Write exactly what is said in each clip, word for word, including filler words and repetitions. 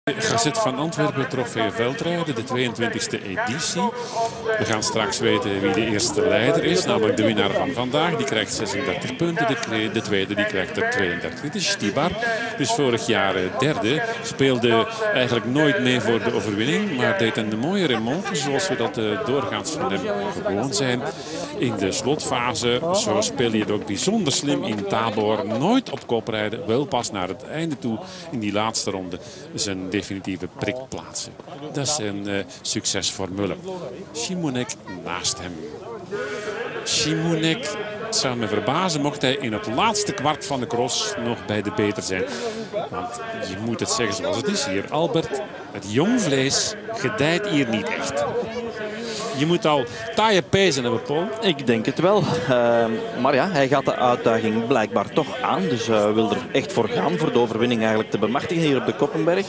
Gazet van Antwerpen trofee veldrijden, de tweeëntwintigste editie. We gaan straks weten wie de eerste leider is, namelijk de winnaar van vandaag. Die krijgt zesendertig punten, de tweede die krijgt er tweeëndertig. Dit is Stibar, dus vorig jaar derde. Speelde eigenlijk nooit mee voor de overwinning, maar deed een mooie remonte, zoals we dat doorgaans van hem gewoon zijn. In de slotfase, zo speel je het ook bijzonder slim in Tabor. Nooit op kop rijden, wel pas naar het einde toe in die laatste ronde zijn definitieve prik plaatsen. Dat is een uh, succesformule. Šimůnek naast hem. Šimůnek, het zou me verbazen mocht hij in het laatste kwart van de cross nog bij de beter zijn. Want je moet het zeggen zoals het is hier. Albert, het jong vlees gedijt hier niet echt. Je moet al taaie pezen hebben, Paul. Ik denk het wel. Uh, maar ja, hij gaat de uitdaging blijkbaar toch aan. Dus uh, wil er echt voor gaan voor de overwinning eigenlijk te bemachtigen hier op de Koppenberg.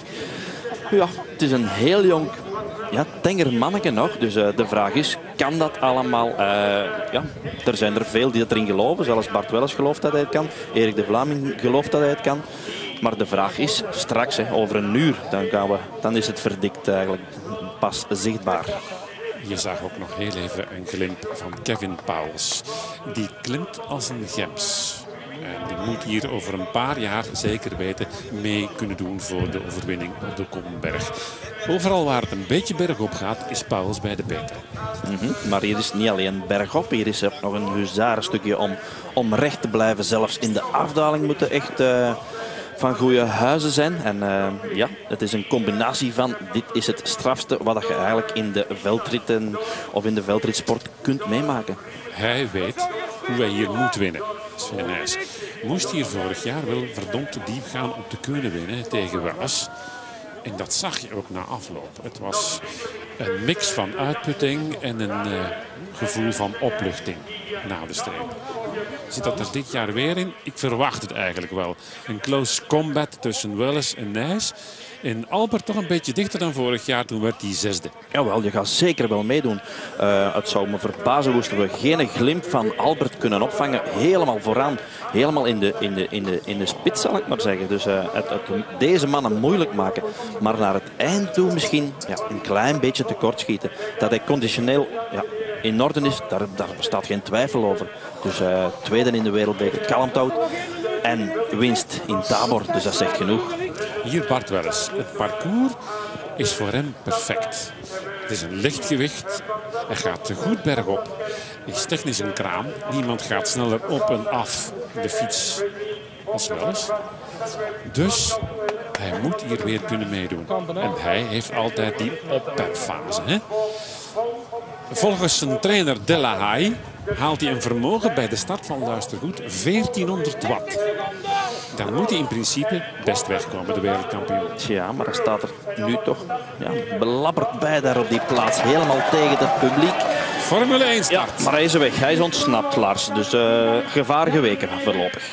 Ja, het is een heel jong, ja, tenger manneke nog. Dus uh, de vraag is, kan dat allemaal? Uh, ja, er zijn er veel die erin geloven. Zelfs Bart Welles gelooft dat hij het kan. Erik de Vlaming gelooft dat hij het kan. Maar de vraag is, straks, hè, over een uur, dan, gaan we, dan is het verdikt eigenlijk pas zichtbaar. Je zag ook nog heel even een glimp van Kevin Pauwels. Die klimt als een gems. En die moet hier over een paar jaar zeker weten mee kunnen doen voor de overwinning op de Koppenberg. Overal waar het een beetje bergop gaat, is Pauwels bij de beter. Mm-hmm. Maar hier is niet alleen bergop, hier is er nog een huzarenstukje om, om recht te blijven. Zelfs in de afdaling moeten echt uh, van goede huizen zijn. En uh, ja, het is een combinatie van dit is het strafste wat je eigenlijk in de veldritten of in de veldritsport kunt meemaken. Hij weet hoe hij hier moet winnen. Sven Nys moest hier vorig jaar wel verdomd diep gaan om te kunnen winnen tegen Welles. En dat zag je ook na afloop. Het was een mix van uitputting en een uh, gevoel van opluchting na de streep. Zit dat er dit jaar weer in? Ik verwacht het eigenlijk wel. Een close combat tussen Welles en Nys. En Albert toch een beetje dichter dan vorig jaar, toen werd hij zesde. Jawel, je gaat zeker wel meedoen. Uh, het zou me verbazen moesten we geen glimp van Albert kunnen opvangen. Helemaal vooraan, helemaal in de, in de, in de, in de spits zal ik maar zeggen. Dus uh, het, het deze mannen moeilijk maken. Maar naar het eind toe misschien ja, een klein beetje tekort schieten. Dat hij conditioneel ja, in orde is, daar, daar bestaat geen twijfel over. Dus uh, tweede in de wereldbeker, kalmt houdt. En winst in Tabor, dus dat zegt genoeg. Hier Bart Welles. Het parcours is voor hem perfect. Het is een lichtgewicht. Hij gaat te goed bergop. Hij is technisch een kraan. Niemand gaat sneller op en af de fiets als Welles. Dus hij moet hier weer kunnen meedoen. En hij heeft altijd die opperfase. Hè? Volgens zijn trainer De La Haye haalt hij een vermogen bij de start van luistergoed veertienhonderd watt. Dan moet hij in principe best wegkomen, de wereldkampioen. Ja, maar hij staat er nu toch ja, belabberd bij daar op die plaats. Helemaal tegen het publiek. Formule één start. Ja, maar hij is weg. Hij is ontsnapt, Lars. Dus uh, gevaar geweken voorlopig.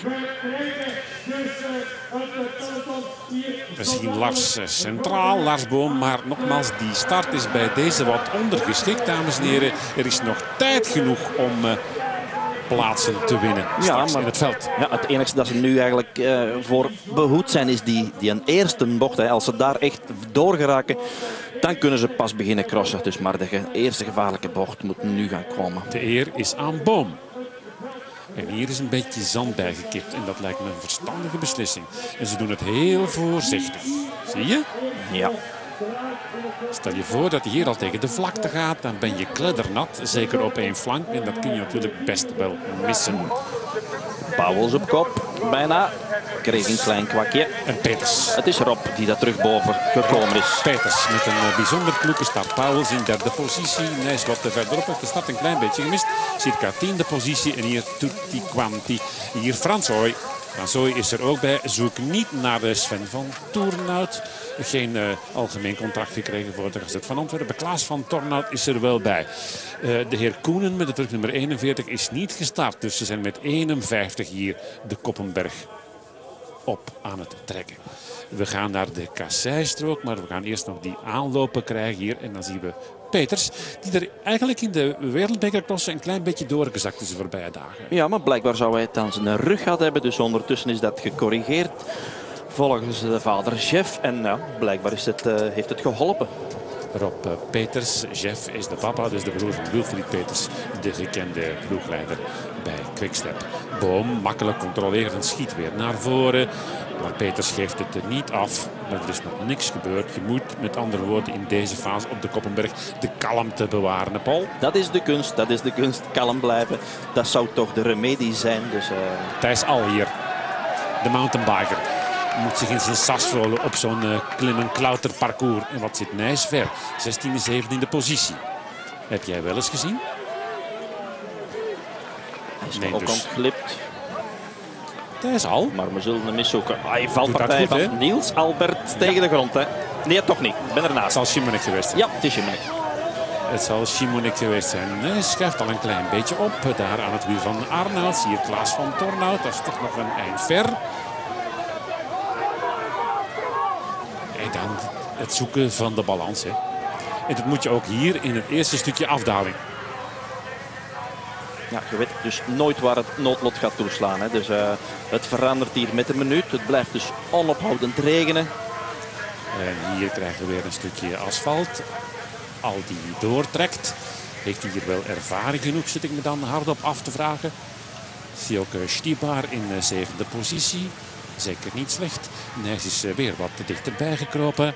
We zien Lars centraal, Lars Boom. Maar nogmaals, die start is bij deze wat ondergeschikt, dames en heren. Er is nog tijd genoeg om uh, plaatsen te winnen ja, maar, in het veld. Ja, het enige dat ze nu eigenlijk uh, voor behoed zijn is die, die een eerste bocht. Hè. Als ze daar echt doorgeraken, dan kunnen ze pas beginnen crossen. Dus maar de ge eerste gevaarlijke bocht moet nu gaan komen. De eer is aan Boom. En hier is een beetje zand bijgekipt. En dat lijkt me een verstandige beslissing. En ze doen het heel voorzichtig. Zie je? Ja. Stel je voor dat hij hier al tegen de vlakte gaat. Dan ben je kleddernat. Zeker op één flank. En dat kun je natuurlijk best wel missen. Pauwels op kop. Bijna. Kreeg een klein kwakje. En Peters. Het is Rob die daar terug boven gekomen is. Peters met een bijzonder kloeke start. Pauwels in derde positie. Nys wat verderop heeft de start een klein beetje gemist. Circa tiende positie. En hier tutti quanti. Hier Fransoy. Fransoy is er ook bij. Zoek niet naar de Sven van Toornout. Geen uh, algemeen contract gekregen voor de Gazet van Antwerpen. Klaas van Tornout is er wel bij. Uh, de heer Koenen met het rug nummer eenenveertig is niet gestart. Dus ze zijn met eenenvijftig hier de Koppenberg op aan het trekken. We gaan naar de kasseistrook, maar we gaan eerst nog die aanlopen krijgen hier. En dan zien we Peters, die er eigenlijk in de wereldbekerklasse een klein beetje doorgezakt is de voorbije dagen. Ja, maar blijkbaar zou hij het aan zijn rug gehad hebben. Dus ondertussen is dat gecorrigeerd. volgens de vader Jeff. En ja, blijkbaar is het, uh, heeft het geholpen. Rob uh, Peters, Jeff is de papa, dus de broer van Wilfried Peters, de gekende ploegleider bij Quickstep. Boom, makkelijk controleren en schiet weer naar voren. Maar Peters geeft het er niet af. Maar er is nog niks gebeurd. Je moet met andere woorden in deze fase op de Koppenberg de kalmte bewaren, Paul. Dat is de kunst, dat is de kunst. Kalm blijven. Dat zou toch de remedie zijn. Dus, uh... Thijs Al hier, de mountainbiker, moet zich in zijn sas vrolen op zo'n uh, klim- en klauterparcours. En wat zit Nijs ver? zestiende, zeventiende positie. Heb jij wel eens gezien? Hij is Nee, ook dus. ontglipt. Thijs Al. Maar we zullen hem eens zoeken. Hij valt Doet dat partij goed, hè? van Niels Albert tegen de grond. Hè. Nee, toch niet. Ik ben Het ernaast. zal Simonek geweest zijn. Ja, het is Simonek. Het zal Simonek geweest zijn. Hij schuift al een klein beetje op. Daar aan het wiel van Arnoud. Hier Klaas van Tornout. Dat is toch nog een eind ver. En dan het zoeken van de balans. Hè. En dat moet je ook hier in het eerste stukje afdaling. Ja, je weet dus nooit waar het noodlot gaat toeslaan. Hè. Dus uh, het verandert hier met een minuut. Het blijft dus onophoudend regenen. En hier krijgen we weer een stukje asfalt. Al die doortrekt. Heeft hij hier wel ervaring genoeg, zit ik me dan hardop af te vragen. Zie ook uh, Stibar in uh, zevende positie. Zeker niet slecht. Nijs is uh, weer wat dichterbij gekropen.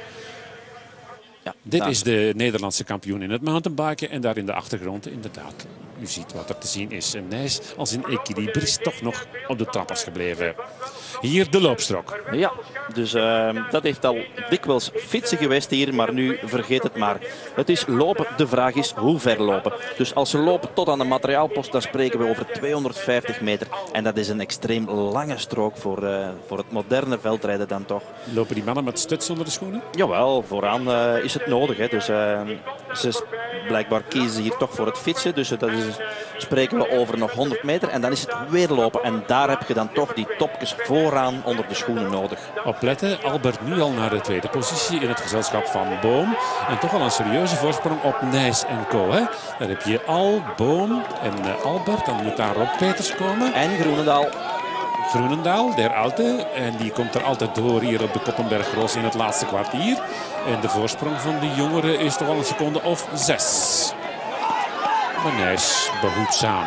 Ja, Dit daar. is de Nederlandse kampioen in het mountainbiken. En daar in de achtergrond inderdaad. U ziet wat er te zien is. En Nijs als een equilibrist toch nog op de trappers gebleven. Hier de loopstrook. Ja, dus uh, dat heeft al dikwijls fietsen geweest hier, maar nu vergeet het maar. Het is lopen, de vraag is hoe ver lopen. Dus als ze lopen tot aan de materiaalpost, dan spreken we over tweehonderdvijftig meter. En dat is een extreem lange strook voor, uh, voor het moderne veldrijden dan toch. Lopen die mannen met stuts onder de schoenen? Jawel, vooraan uh, is het nodig. Hè. Dus uh, ze blijkbaar kiezen hier toch voor het fietsen. Dus uh, dat is, spreken we over nog honderd meter. En dan is het weer lopen. En daar heb je dan toch die topjes vooraan onder de schoenen nodig. Opletten, Albert nu al naar de tweede positie in het gezelschap van Boom. En toch al een serieuze voorsprong op Nijs en Co. Hè? Daar heb je Al, Boom en uh, Albert. Dan moet daar Rob Peters komen. En Groenendaal. Groenendaal, der Alte. En die komt er altijd door hier op de Koppenberg Roos in het laatste kwartier. En de voorsprong van de jongeren is toch al een seconde of zes. Maar Nijs behoedzaam.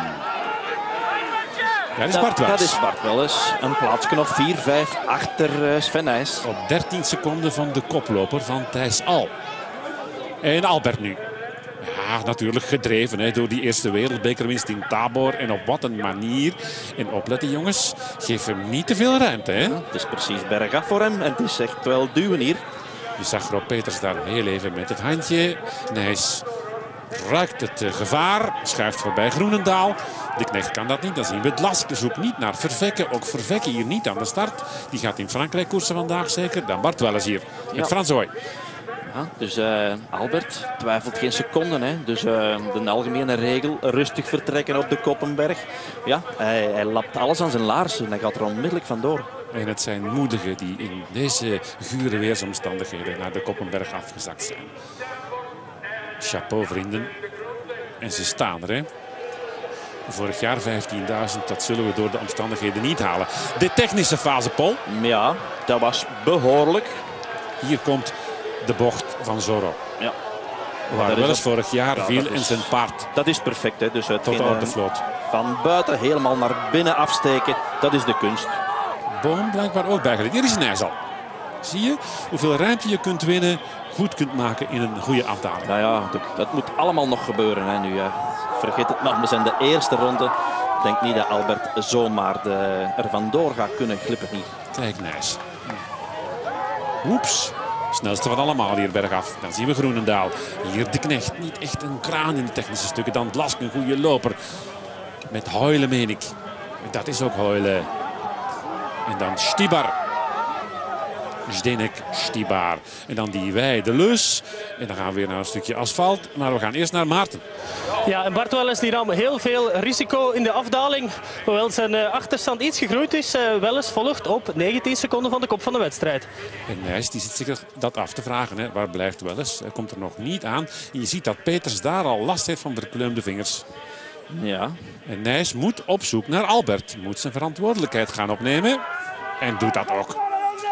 Ja, dat is Bart Wels. Dat is Bart Wels. Een plaatsje of vier, vijf achter uh, Sven Nijs. Op dertien seconden van de koploper van Thijs Al. En Albert nu. Ja, natuurlijk gedreven hè, door die eerste wereldbekerwinst in Tabor. En op wat een manier. En opletten jongens, geef hem niet te veel ruimte. Hè? Het is precies bergaf voor hem. En het is echt wel duwen hier. Je zag Rob Peters daar heel even met het handje. Nijs ruikt het uh, gevaar. Schuift voorbij Groenendaal. De knecht kan dat niet. Dan zien we het Lask. Zoekt niet naar Vervekke. Ook Vervekke hier niet aan de start. Die gaat in Frankrijk koersen vandaag zeker. Dan Bart Welles hier. Met Ja. Frans Hooy. Ja, dus uh, Albert twijfelt geen seconde. Hè. Dus uh, de algemene regel, rustig vertrekken op de Koppenberg. Ja, hij, hij lapt alles aan zijn laars en hij gaat er onmiddellijk vandoor. En het zijn moedigen die in deze gure weersomstandigheden naar de Koppenberg afgezakt zijn. Chapeau vrienden. En ze staan er hè. Vorig jaar vijftienduizend, dat zullen we door de omstandigheden niet halen. De technische fase, Paul. Ja, dat was behoorlijk. Hier komt de bocht van Zorro. Ja. Waar Dat wel is eens vorig jaar Ja, viel dat en is- zijn paard Dat is perfect. Hè. Dus het tot geen, op de uh, vloot. van buiten helemaal naar binnen afsteken, dat is de kunst. Boom blijkbaar ook bijgeleerd. Hier is Nijs al. Zie je hoeveel ruimte je kunt winnen, goed kunt maken in een goede afdaling. Nou ja, dat, dat moet allemaal nog gebeuren. Hè, nu, ja. Vergeet het maar, we zijn de eerste ronde. Ik denk niet dat Albert zomaar de, er vandoor gaat kunnen. Glippen niet. Kijk Nijs. Oeps. Snelste van allemaal hier bergaf. Dan zien we Groenendaal. Hier de knecht. Niet echt een kraan in de technische stukken. Dan Blask, een goede loper. Met Huilen meen ik. Dat is ook Huilen. En dan Stibar. Zdenek, Stibar. En dan die wij, de Leus. En dan gaan we weer naar een stukje asfalt. Maar we gaan eerst naar Maarten. Ja, en Bart Welles die nam heel veel risico in de afdaling. Hoewel zijn uh, achterstand iets gegroeid is. Uh, Welles volgt op negentien seconden van de kop van de wedstrijd. En Nijs die zit zich dat af te vragen. Hè. Waar blijft Welles? Hij komt er nog niet aan. En je ziet dat Peters daar al last heeft van verkleumde vingers. Ja. En Nijs moet op zoek naar Albert. Moet zijn verantwoordelijkheid gaan opnemen. En doet dat ook.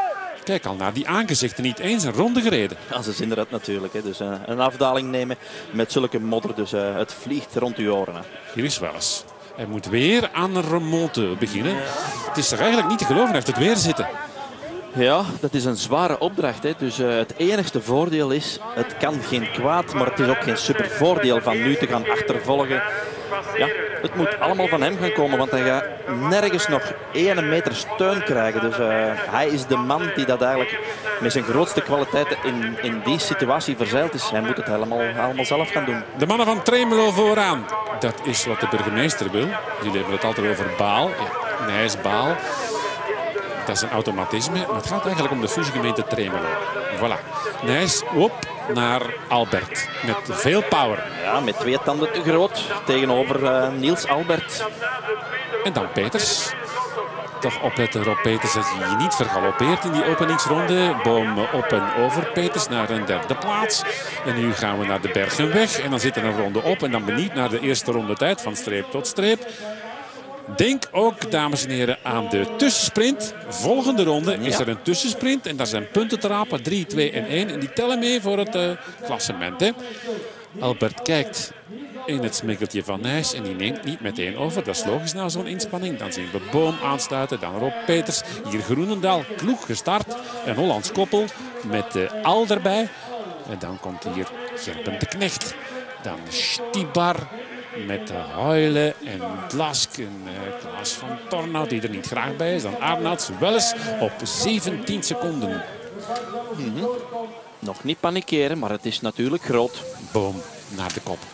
Kijk al naar die aangezichten, niet eens een ronde gereden. Ja, ze zien eruit natuurlijk. Hè. Dus uh, een afdaling nemen met zulke modder. Dus uh, het vliegt rond uw oren. Hè. Hier is Welles. Hij moet weer aan een remonte beginnen. Het is toch eigenlijk niet te geloven, hij heeft het weer zitten. Ja, dat is een zware opdracht. Hè. Dus uh, het enigste voordeel is, het kan geen kwaad, maar het is ook geen super voordeel van nu te gaan achtervolgen. Ja, het moet allemaal van hem gaan komen, want hij gaat nergens nog één meter steun krijgen. Dus uh, hij is de man die dat eigenlijk met zijn grootste kwaliteiten in, in die situatie verzeild is. Hij moet het helemaal, allemaal zelf gaan doen. De mannen van Tremelo vooraan. Dat is wat de burgemeester wil. Jullie hebben het altijd over Baal. Ja, Nijs, Baal. Dat is een automatisme, maar het gaat eigenlijk om de fusiegemeente Tremelo. Voilà. Nijs op naar Albert met veel power. Ja, met twee tanden te groot tegenover uh, Niels Albert. En dan Peters. Toch opletten, Rob Peters, dat je je niet vergalopeert in die openingsronde. Boom op en over Peters naar een derde plaats. En nu gaan we naar de Bergenweg. En dan zit er een ronde op. En dan benieuwd naar de eerste ronde tijd van streep tot streep. Denk ook, dames en heren, aan de tussensprint. Volgende ronde ja. is er een tussensprint. En daar zijn punten te rapen. drie, twee en één. En die tellen mee voor het uh, klassement. Hè. Albert kijkt in het smikkeltje van Nijs. En die neemt niet meteen over. Dat is logisch na zo'n inspanning. Dan zien we Boom aansluiten. Dan Rob Peters. Hier Groenendaal. Kloeg gestart. Een Hollands koppel met de Al erbij. En dan komt hier Gerben de Knecht. Dan Stibar. Met Huilen en Blask en uh, Klaas van Tornout die er niet graag bij is. Dan Arnouds Welles op zeventien seconden. Mm-hmm. Nog niet panikeren, maar het is natuurlijk groot. Boom naar de kop.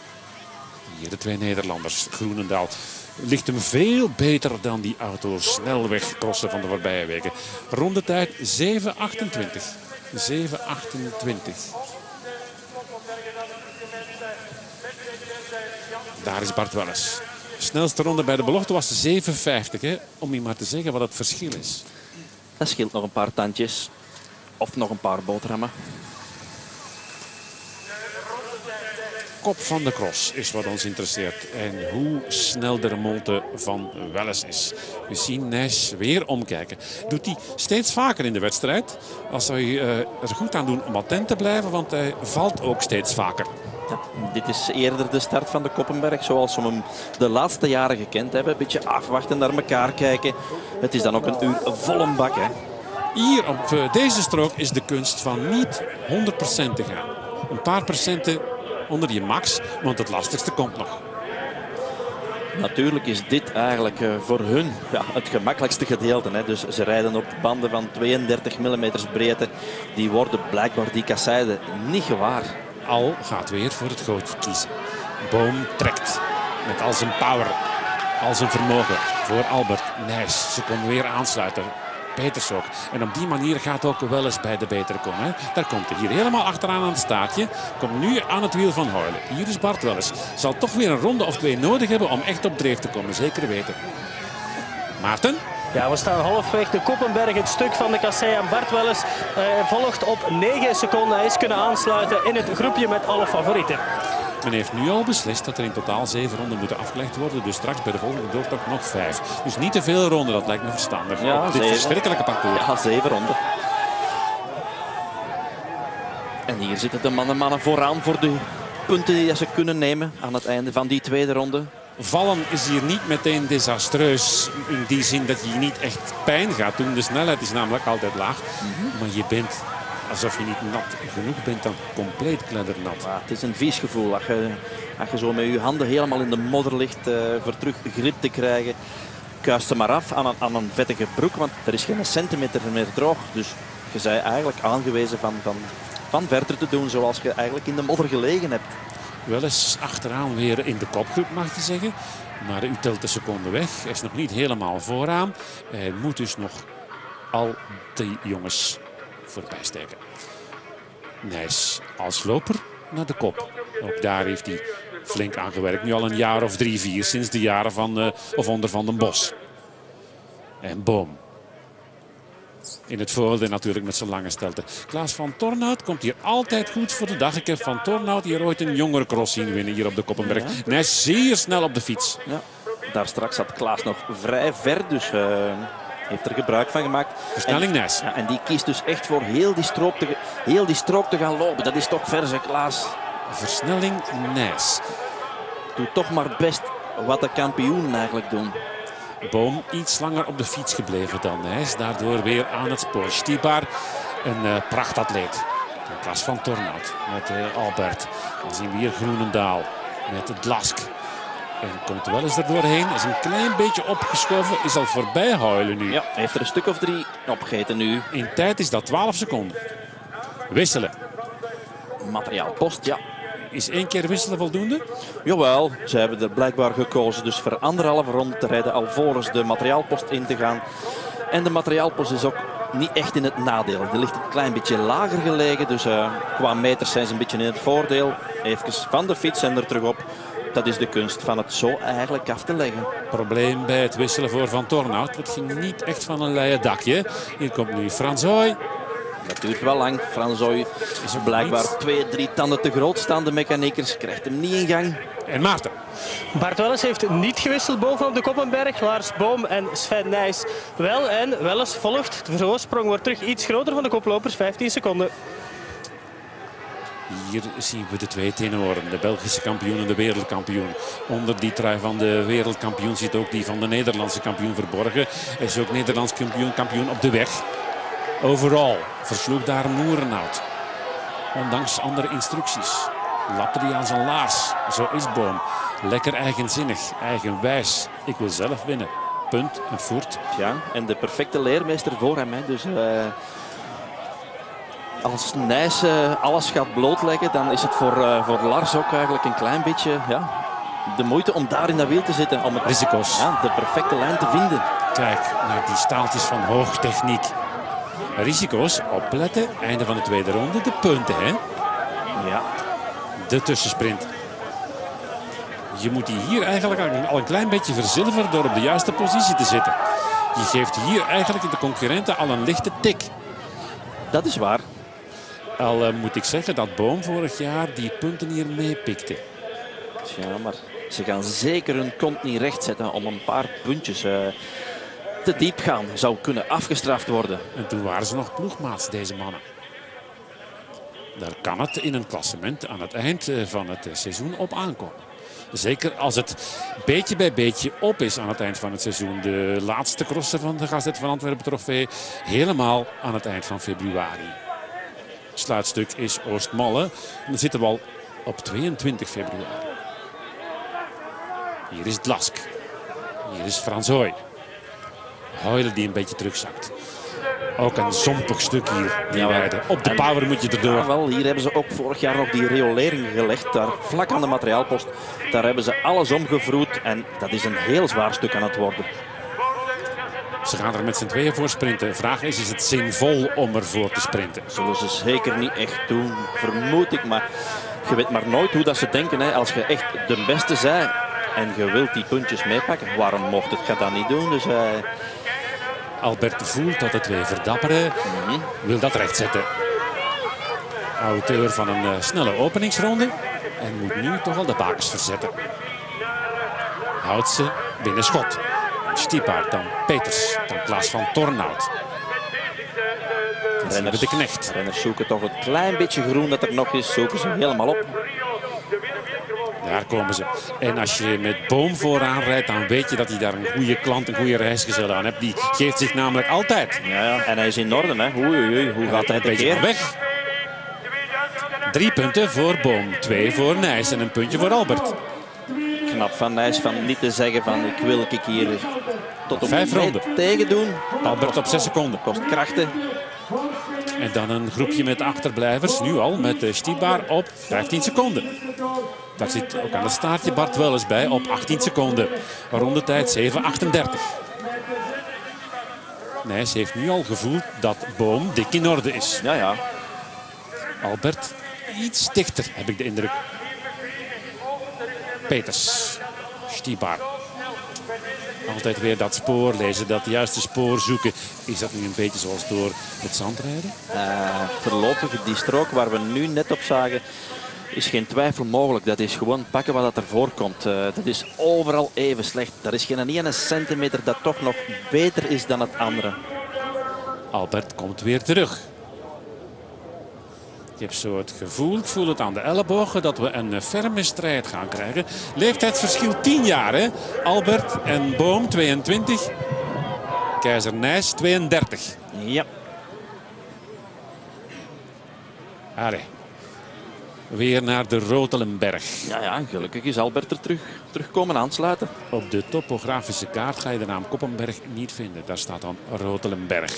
Hier de twee Nederlanders. Groenendaal ligt hem veel beter dan die auto's snelwegcrossen van de voorbije weken. Rondetijd zeven achtentwintig. zeven achtentwintig. Daar is Bart Welles. De snelste ronde bij de belofte was zeven vijftig. Hè? Om je maar te zeggen wat het verschil is. Dat scheelt nog een paar tandjes. Of nog een paar boterhammen. Kop van de cross is wat ons interesseert. En hoe snel de remonte van Welles is. We zien Nijs weer omkijken. Doet hij steeds vaker in de wedstrijd. Als zou je uh, er goed aan doen om attent te blijven. Want hij valt ook steeds vaker. Ja, dit is eerder de start van de Koppenberg zoals we hem de laatste jaren gekend hebben. Een beetje afwachten, naar elkaar kijken. Het is dan ook een uur volle bak. Hè. Hier op deze strook is de kunst van niet honderd procent te gaan. Een paar procenten onder je max, want het lastigste komt nog. Natuurlijk is dit eigenlijk uh, voor hun ja, het gemakkelijkste gedeelte. Hè. Dus ze rijden op banden van tweeëndertig millimeter breedte. Die worden blijkbaar die kasseiden niet gewaar. Al gaat weer voor het gootje kiezen. Boom trekt met al zijn power, al zijn vermogen voor Albert Nijs. Ze komen weer aansluiten. Peters ook. En op die manier gaat ook wel eens bij de betere komen. Hè. Daar komt hij hier helemaal achteraan aan het staartje. Komt nu aan het wiel van Huilen. Hier is Bart Welles. Zal toch weer een ronde of twee nodig hebben om echt op dreef te komen. Zeker weten. Maarten? Ja, we staan halfweg de Koppenberg, het stuk van de kassei. En Bart Welles uh, volgt op negen seconden. Hij is kunnen aansluiten in het groepje met alle favorieten. Men heeft nu al beslist dat er in totaal zeven ronden moeten afgelegd worden. Dus straks bij de volgende doortocht nog vijf. Dus niet te veel ronden, dat lijkt me verstandig. Ja, op dit zeven. verschrikkelijke parcours. Ja, zeven ronden. En hier zitten de mannen, mannen vooraan voor de punten die ze kunnen nemen aan het einde van die tweede ronde. Vallen is hier niet meteen desastreus. In die zin dat je niet echt pijn gaat doen. De snelheid is namelijk altijd laag. Mm-hmm. Maar je bent, alsof je niet nat genoeg bent, dan compleet kleddernat. Ja, het is een vies gevoel. Als je, als je zo met je handen helemaal in de modder ligt uh, voor terug grip te krijgen. Kuist ze maar af aan een, aan een vettige broek. Want er is geen centimeter meer droog. Dus je bent eigenlijk aangewezen van, van, van verder te doen zoals je eigenlijk in de modder gelegen hebt. Wel eens achteraan weer in de kopgroep, mag je zeggen. Maar u telt de seconde weg. Hij is nog niet helemaal vooraan. Hij moet dus nog al die jongens voorbij steken. Nijs als loper naar de kop. Ook daar heeft hij flink aan gewerkt. Nu al een jaar of drie, vier. Sinds de jaren van, uh, of onder Van den Bos. En Boom. In het voordeel natuurlijk met zijn lange stelte. Klaas van Tornout komt hier altijd goed voor de dag. Ik heb Van Tornout hier ooit een jongere cross zien winnen hier op de Koppenberg. Ja. En hij is zeer snel op de fiets. Ja. Daar straks zat Klaas nog vrij ver. Dus uh, heeft er gebruik van gemaakt. Versnelling Nijs. Ja, en die kiest dus echt voor heel die, strook te, heel die strook te gaan lopen. Dat is toch verse Klaas. Versnelling Nijs. Doe toch maar best wat de kampioenen eigenlijk doen. Boom iets langer op de fiets gebleven dan Nijs. Daardoor weer aan het spoor. Stibar, een uh, prachtatleet. In Klaas van Tornout met uh, Albert. Dan zien we hier Groenendaal met Dlask. En komt wel eens er doorheen. Is een klein beetje opgeschoven. Is al voorbij Huilen nu. Ja, heeft er een stuk of drie opgegeten nu. In tijd is dat twaalf seconden. Wisselen. Materiaalpost, ja. Is één keer wisselen voldoende? Jawel, ze hebben er blijkbaar gekozen dus voor anderhalve ronde te rijden alvorens de materiaalpost in te gaan. En de materiaalpost is ook niet echt in het nadeel. Die ligt een klein beetje lager gelegen, dus uh, qua meters zijn ze een beetje in het voordeel. Even van de fiets en er terug op. Dat is de kunst van het zo eigenlijk af te leggen. Probleem bij het wisselen voor Van Tornout. Het ging niet echt van een leien dakje. Hier komt nu Fransoy. Dat duurt wel lang. Fransoy is blijkbaar twee, drie tanden te groot staan. De mechaniekers krijgt hem niet in gang. En Maarten. Bart Welles heeft niet gewisseld bovenop de Koppenberg. Lars Boom en Sven Nijs wel. En Welles volgt. De voorsprong wordt terug iets groter van de koplopers. vijftien seconden. Hier zien we de twee tenoren. De Belgische kampioen en de wereldkampioen. Onder die trui van de wereldkampioen zit ook die van de Nederlandse kampioen verborgen. Hij is ook Nederlands kampioen, kampioen op de weg. Overal versloeg daar Moerenhout. Ondanks andere instructies. Lapte hij aan zijn laars. Zo is Boom. Lekker eigenzinnig, eigenwijs. Ik wil zelf winnen. Punt en voert. Ja, en de perfecte leermeester voor hem. Hè. Dus uh, als Nijs uh, alles gaat blootleggen, dan is het voor, uh, voor Lars ook eigenlijk een klein beetje ja, de moeite om daar in dat wiel te zitten. Om het, Risico's. Ja, de perfecte lijn te vinden. Kijk naar die staaltjes van hoogtechniek. Risico's, opletten. Einde van de tweede ronde, de punten. Hè? Ja. De tussensprint. Je moet die hier eigenlijk al een klein beetje verzilveren door op de juiste positie te zitten. Je geeft hier eigenlijk de concurrenten al een lichte tik. Dat is waar. Al uh, moet ik zeggen dat Boom vorig jaar die punten hier meepikte. Ja, maar ze gaan zeker hun kont niet recht zetten om een paar puntjes uh, te diep gaan. Zou kunnen afgestraft worden. En toen waren ze nog ploegmaats, deze mannen. Daar kan het in een klassement aan het eind van het seizoen op aankomen. Zeker als het beetje bij beetje op is aan het eind van het seizoen. De laatste crosser van de Gazet van Antwerpen trofee helemaal aan het eind van februari. Het sluitstuk is Oostmalle. En dan zitten we al op tweeëntwintig februari. Hier is Dlask. Hier is Fransoy. Huilen die een beetje terugzakt. Ook een zompig stuk hier, die ja, rijden. Op de power moet je erdoor. Ja, wel, hier hebben ze ook vorig jaar nog die riolering gelegd. Daar vlak aan de materiaalpost. Daar hebben ze alles omgevroed. En dat is een heel zwaar stuk aan het worden. Ze gaan er met z'n tweeën voor sprinten. De vraag is, is het zinvol om ervoor te sprinten? Zullen ze zeker niet echt doen, vermoed ik. Maar je weet maar nooit hoe dat ze denken. Hè. Als je echt de beste bent en je wilt die puntjes meepakken, waarom mocht het je dat niet doen? Dus... Uh... Albert voelt dat de twee verdapperen. Mm-hmm. Wil dat rechtzetten. Auteur van een uh, snelle openingsronde. En moet nu toch al de bakens verzetten. Houdt ze binnen schot. Stipaert, dan Peters. Dan Klaas van Tornout. Renners, de Knecht. Renners zoeken toch een klein beetje groen dat er nog is. Zoeken ze helemaal op. Daar komen ze. En als je met Boom vooraan rijdt, dan weet je dat hij daar een goede klant, een goede reisgezel aan hebt. Die geeft zich namelijk altijd. Ja, ja. En hij is in orde, hè. Oei, oei, oei. Hoe gaat hij een keer weg? Drie punten voor Boom, twee voor Nijs en een puntje voor Albert. Knap van Nijs van niet te zeggen van ik wil ik hier tot op vijf ronden tegen doen. Albert op zes seconden. Kost krachten. En dan een groepje met achterblijvers, nu al met Stibar op vijftien seconden. Daar zit ook aan het staartje Bart Welles bij op achttien seconden. Rondetijd zeven achtendertig. Nijs heeft nu al gevoeld dat Boom dik in orde is. Ja, ja. Albert iets dichter, heb ik de indruk. Peters. Stibar. Altijd weer dat spoor lezen, dat juiste spoor zoeken. Is dat nu een beetje zoals door het zand rijden? Uh, voorlopig die strook waar we nu net op zagen, is geen twijfel mogelijk. Dat is gewoon pakken wat er voorkomt. Uh, dat is overal even slecht. Er is geen ene centimeter dat toch nog beter is dan het andere. Albert komt weer terug. Je hebt zo het gevoel, ik voel het aan de ellebogen, dat we een ferme strijd gaan krijgen. Leeftijdsverschil tien jaar, hè? Albert en Boom tweeëntwintig. Keizer Nijs tweeëndertig. Ja. Allee. Weer naar de Rotelenberg. Ja, ja, gelukkig is Albert er terug, terug komen aansluiten. Op de topografische kaart ga je de naam Koppenberg niet vinden. Daar staat dan Rotelenberg.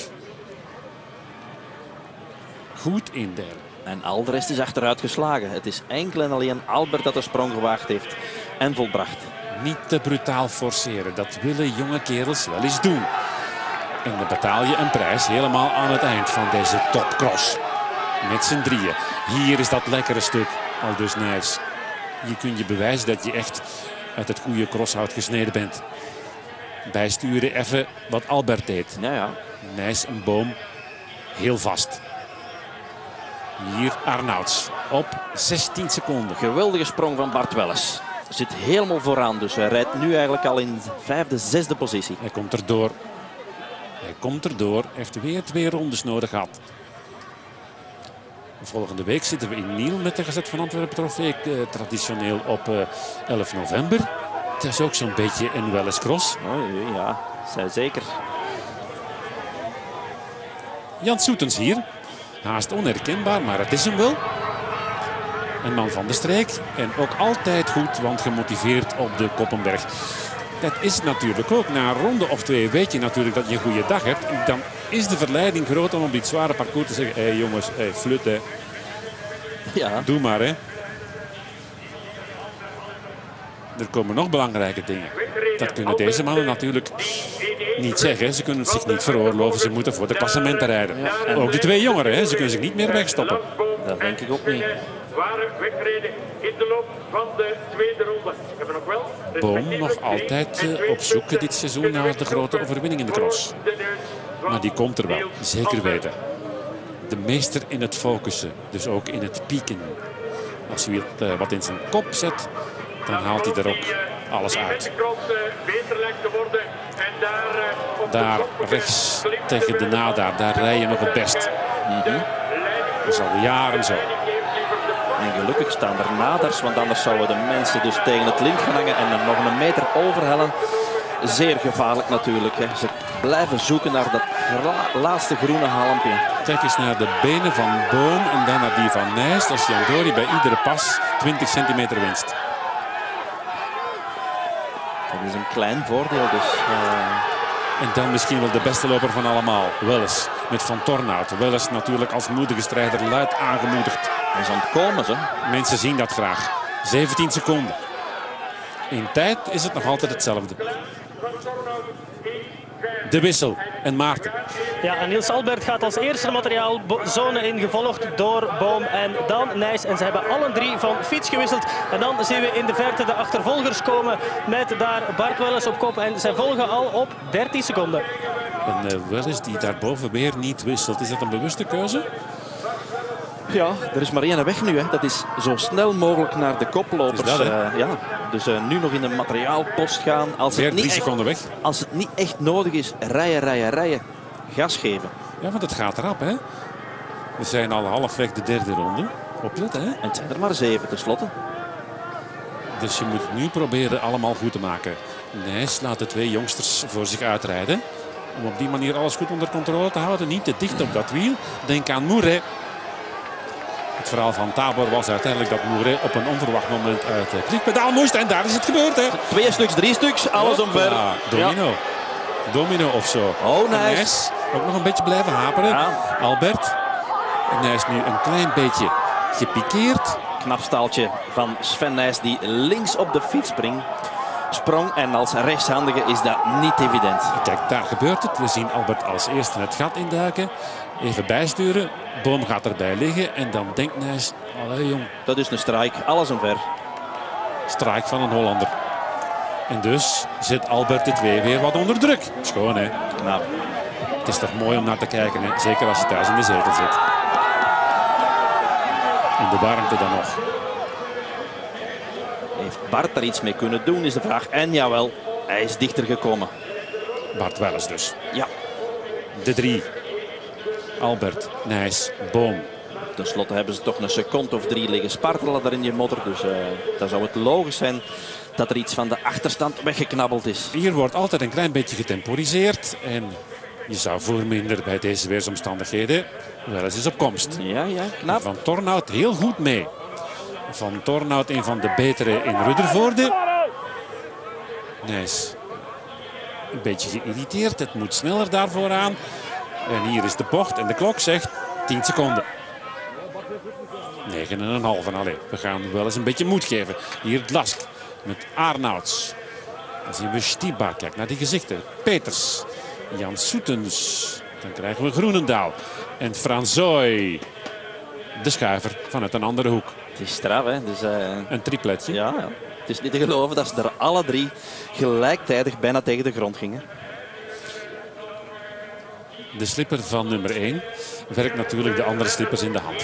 Goed indelen. En al de rest is achteruit geslagen. Het is enkel en alleen Albert dat de sprong gewaagd heeft en volbracht. Niet te brutaal forceren. Dat willen jonge kerels wel eens doen. En dan betaal je een prijs helemaal aan het eind van deze topcross. Met z'n drieën. Hier is dat lekkere stuk. Al dus Nijs. Hier kun je bewijzen dat je echt uit het goede crosshout gesneden bent. Bijsturen even wat Albert deed. Ja, ja. Nijs een Boom. Heel vast. Hier Arnouds op zestien seconden. Geweldige sprong van Bart Welles. Zit helemaal vooraan, dus hij rijdt nu eigenlijk al in vijfde, zesde positie. Hij komt erdoor. Hij komt erdoor. Heeft weer twee rondes nodig gehad. Volgende week zitten we in Niel met de Gazet van Antwerpen trofee. Eh, traditioneel op eh, elf november. Het is ook zo'n beetje een Welles cross. Oh, ja, zij zeker. Jan Soetens hier. Haast onherkenbaar, maar het is hem wel. Een man van de streek. En ook altijd goed, want gemotiveerd op de Koppenberg. Dat is natuurlijk ook. Na een ronde of twee weet je natuurlijk dat je een goede dag hebt. En dan is de verleiding groot om op dit zware parcours te zeggen: hé hey jongens, hey, flut hè. Ja. Doe maar hè. Er komen nog belangrijke dingen. Dat kunnen deze mannen natuurlijk niet zeggen. Ze kunnen het zich niet veroorloven. Ze moeten voor de klassementen rijden. Ja, en ook de twee jongeren, hè. Ze kunnen zich niet meer wegstoppen. Dat denk ik ook niet. Zware weggereden in de loop van de tweede ronde. We hebben nog wel Boom nog altijd uh, op zoek dit seizoen naar de grote overwinning in de cross. Maar die komt er wel, zeker weten. De meester in het focussen, dus ook in het pieken. Als hij uh, wat in zijn kop zet, dan haalt hij er ook alles uit. Daar rechts tegen de Nada, daar rij je nog het best. Mm-hmm. Dat is al jaren zo. En gelukkig staan er naders, want anders zouden de mensen dus tegen het lint gaan hangen en er nog een meter overhellen. Zeer gevaarlijk natuurlijk. Hè. Ze blijven zoeken naar dat laatste groene halmpje. Kijk eens naar de benen van Boom en dan naar die van Nijs. Als Jan Dori bij iedere pas twintig centimeter winst. Dat is een klein voordeel dus. Uh... En dan misschien wel de beste loper van allemaal. Welles met Van Tornout. Welles natuurlijk als moedige strijder luid aangemoedigd. Hij is aan het komen, ze. Mensen zien dat graag. zeventien seconden. In tijd is het nog altijd hetzelfde. De wissel en Maarten. Ja, en Niels Albert gaat als eerste materiaalzone in, gevolgd door Boom en dan Nijs. En ze hebben alle drie van fiets gewisseld. En dan zien we in de verte de achtervolgers komen met daar Bart Welles op kop. En zij volgen al op dertien seconden. En uh, Welles die daarboven weer niet wisselt. Is dat een bewuste keuze? Ja, er is maar één weg nu. Hè. Dat is zo snel mogelijk naar de koplopers. Dat, uh, ja. Dus uh, nu nog in de materiaalpost gaan. Als weer het niet drie seconden echt, weg. Als het niet echt nodig is, rijden, rijden, rijden. Gas geven. Ja, want het gaat rap, hè. We zijn al halfweg de derde ronde. Opletten, hè. En het zijn er maar zeven tenslotte. Dus je moet het nu proberen allemaal goed te maken. Nijs laat de twee jongsters voor zich uitrijden. Om op die manier alles goed onder controle te houden. Niet te dicht op dat wiel. Denk aan Mouret. Het verhaal van Tabor was uiteindelijk dat Mouret op een onverwacht moment uit het klikpedaal moest. En daar is het gebeurd, hè. Twee stuks, drie stuks, alles Hoppa, omver. Domino. Ja. Domino of zo. Oh, Nijs. Nijs ook nog een beetje blijven haperen. Ja. Albert. En hij is nu een klein beetje gepikeerd. Knap staaltje van Sven Nijs die links op de fiets springt. Sprong en als rechtshandige is dat niet evident. Kijk, daar gebeurt het. We zien Albert als eerste het gat induiken. Even bijsturen. Boom gaat erbij liggen. En dan denkt Nijs, allee jong. Dat is een strijk, alles omver. Strijk van een Hollander. En dus zit Albert de twee weer wat onder druk. Schoon, hè? Knap. Het is toch mooi om naar te kijken, hè? Zeker als je thuis in de zetel zit. En de warmte dan nog. Heeft Bart daar iets mee kunnen doen, is de vraag. En jawel, hij is dichter gekomen. Bart Welles dus. Ja. De drie. Albert, Nijs, Boom. Ten slotte hebben ze toch een seconde of drie liggen spartelen daar in je modder. Dus uh, dan zou het logisch zijn dat er iets van de achterstand weggeknabbeld is. Hier wordt altijd een klein beetje getemporiseerd. En je zou voor minder bij deze weersomstandigheden wel eens is op komst. Ja, ja, knap. Van Tornhout heel goed mee. Van Tornhout een van de betere in Ruddervoorde. Nijs. Een beetje geïrriteerd. Het moet sneller daarvoor aan. En hier is de bocht en de klok zegt tien seconden. negen en een half. Allee, we gaan wel eens een beetje moed geven. Hier Dlask met Arnouds. Dan zien we Stibar. Kijk naar die gezichten. Peters. Jan Soetens. Dan krijgen we Groenendaal. En Franzooy. De schuiver vanuit een andere hoek. Het is straf, hè. Dus, uh... Een tripletje. Ja, ja. Het is niet te geloven dat ze er alle drie gelijktijdig bijna tegen de grond gingen. De slipper van nummer één werkt natuurlijk de andere slippers in de hand.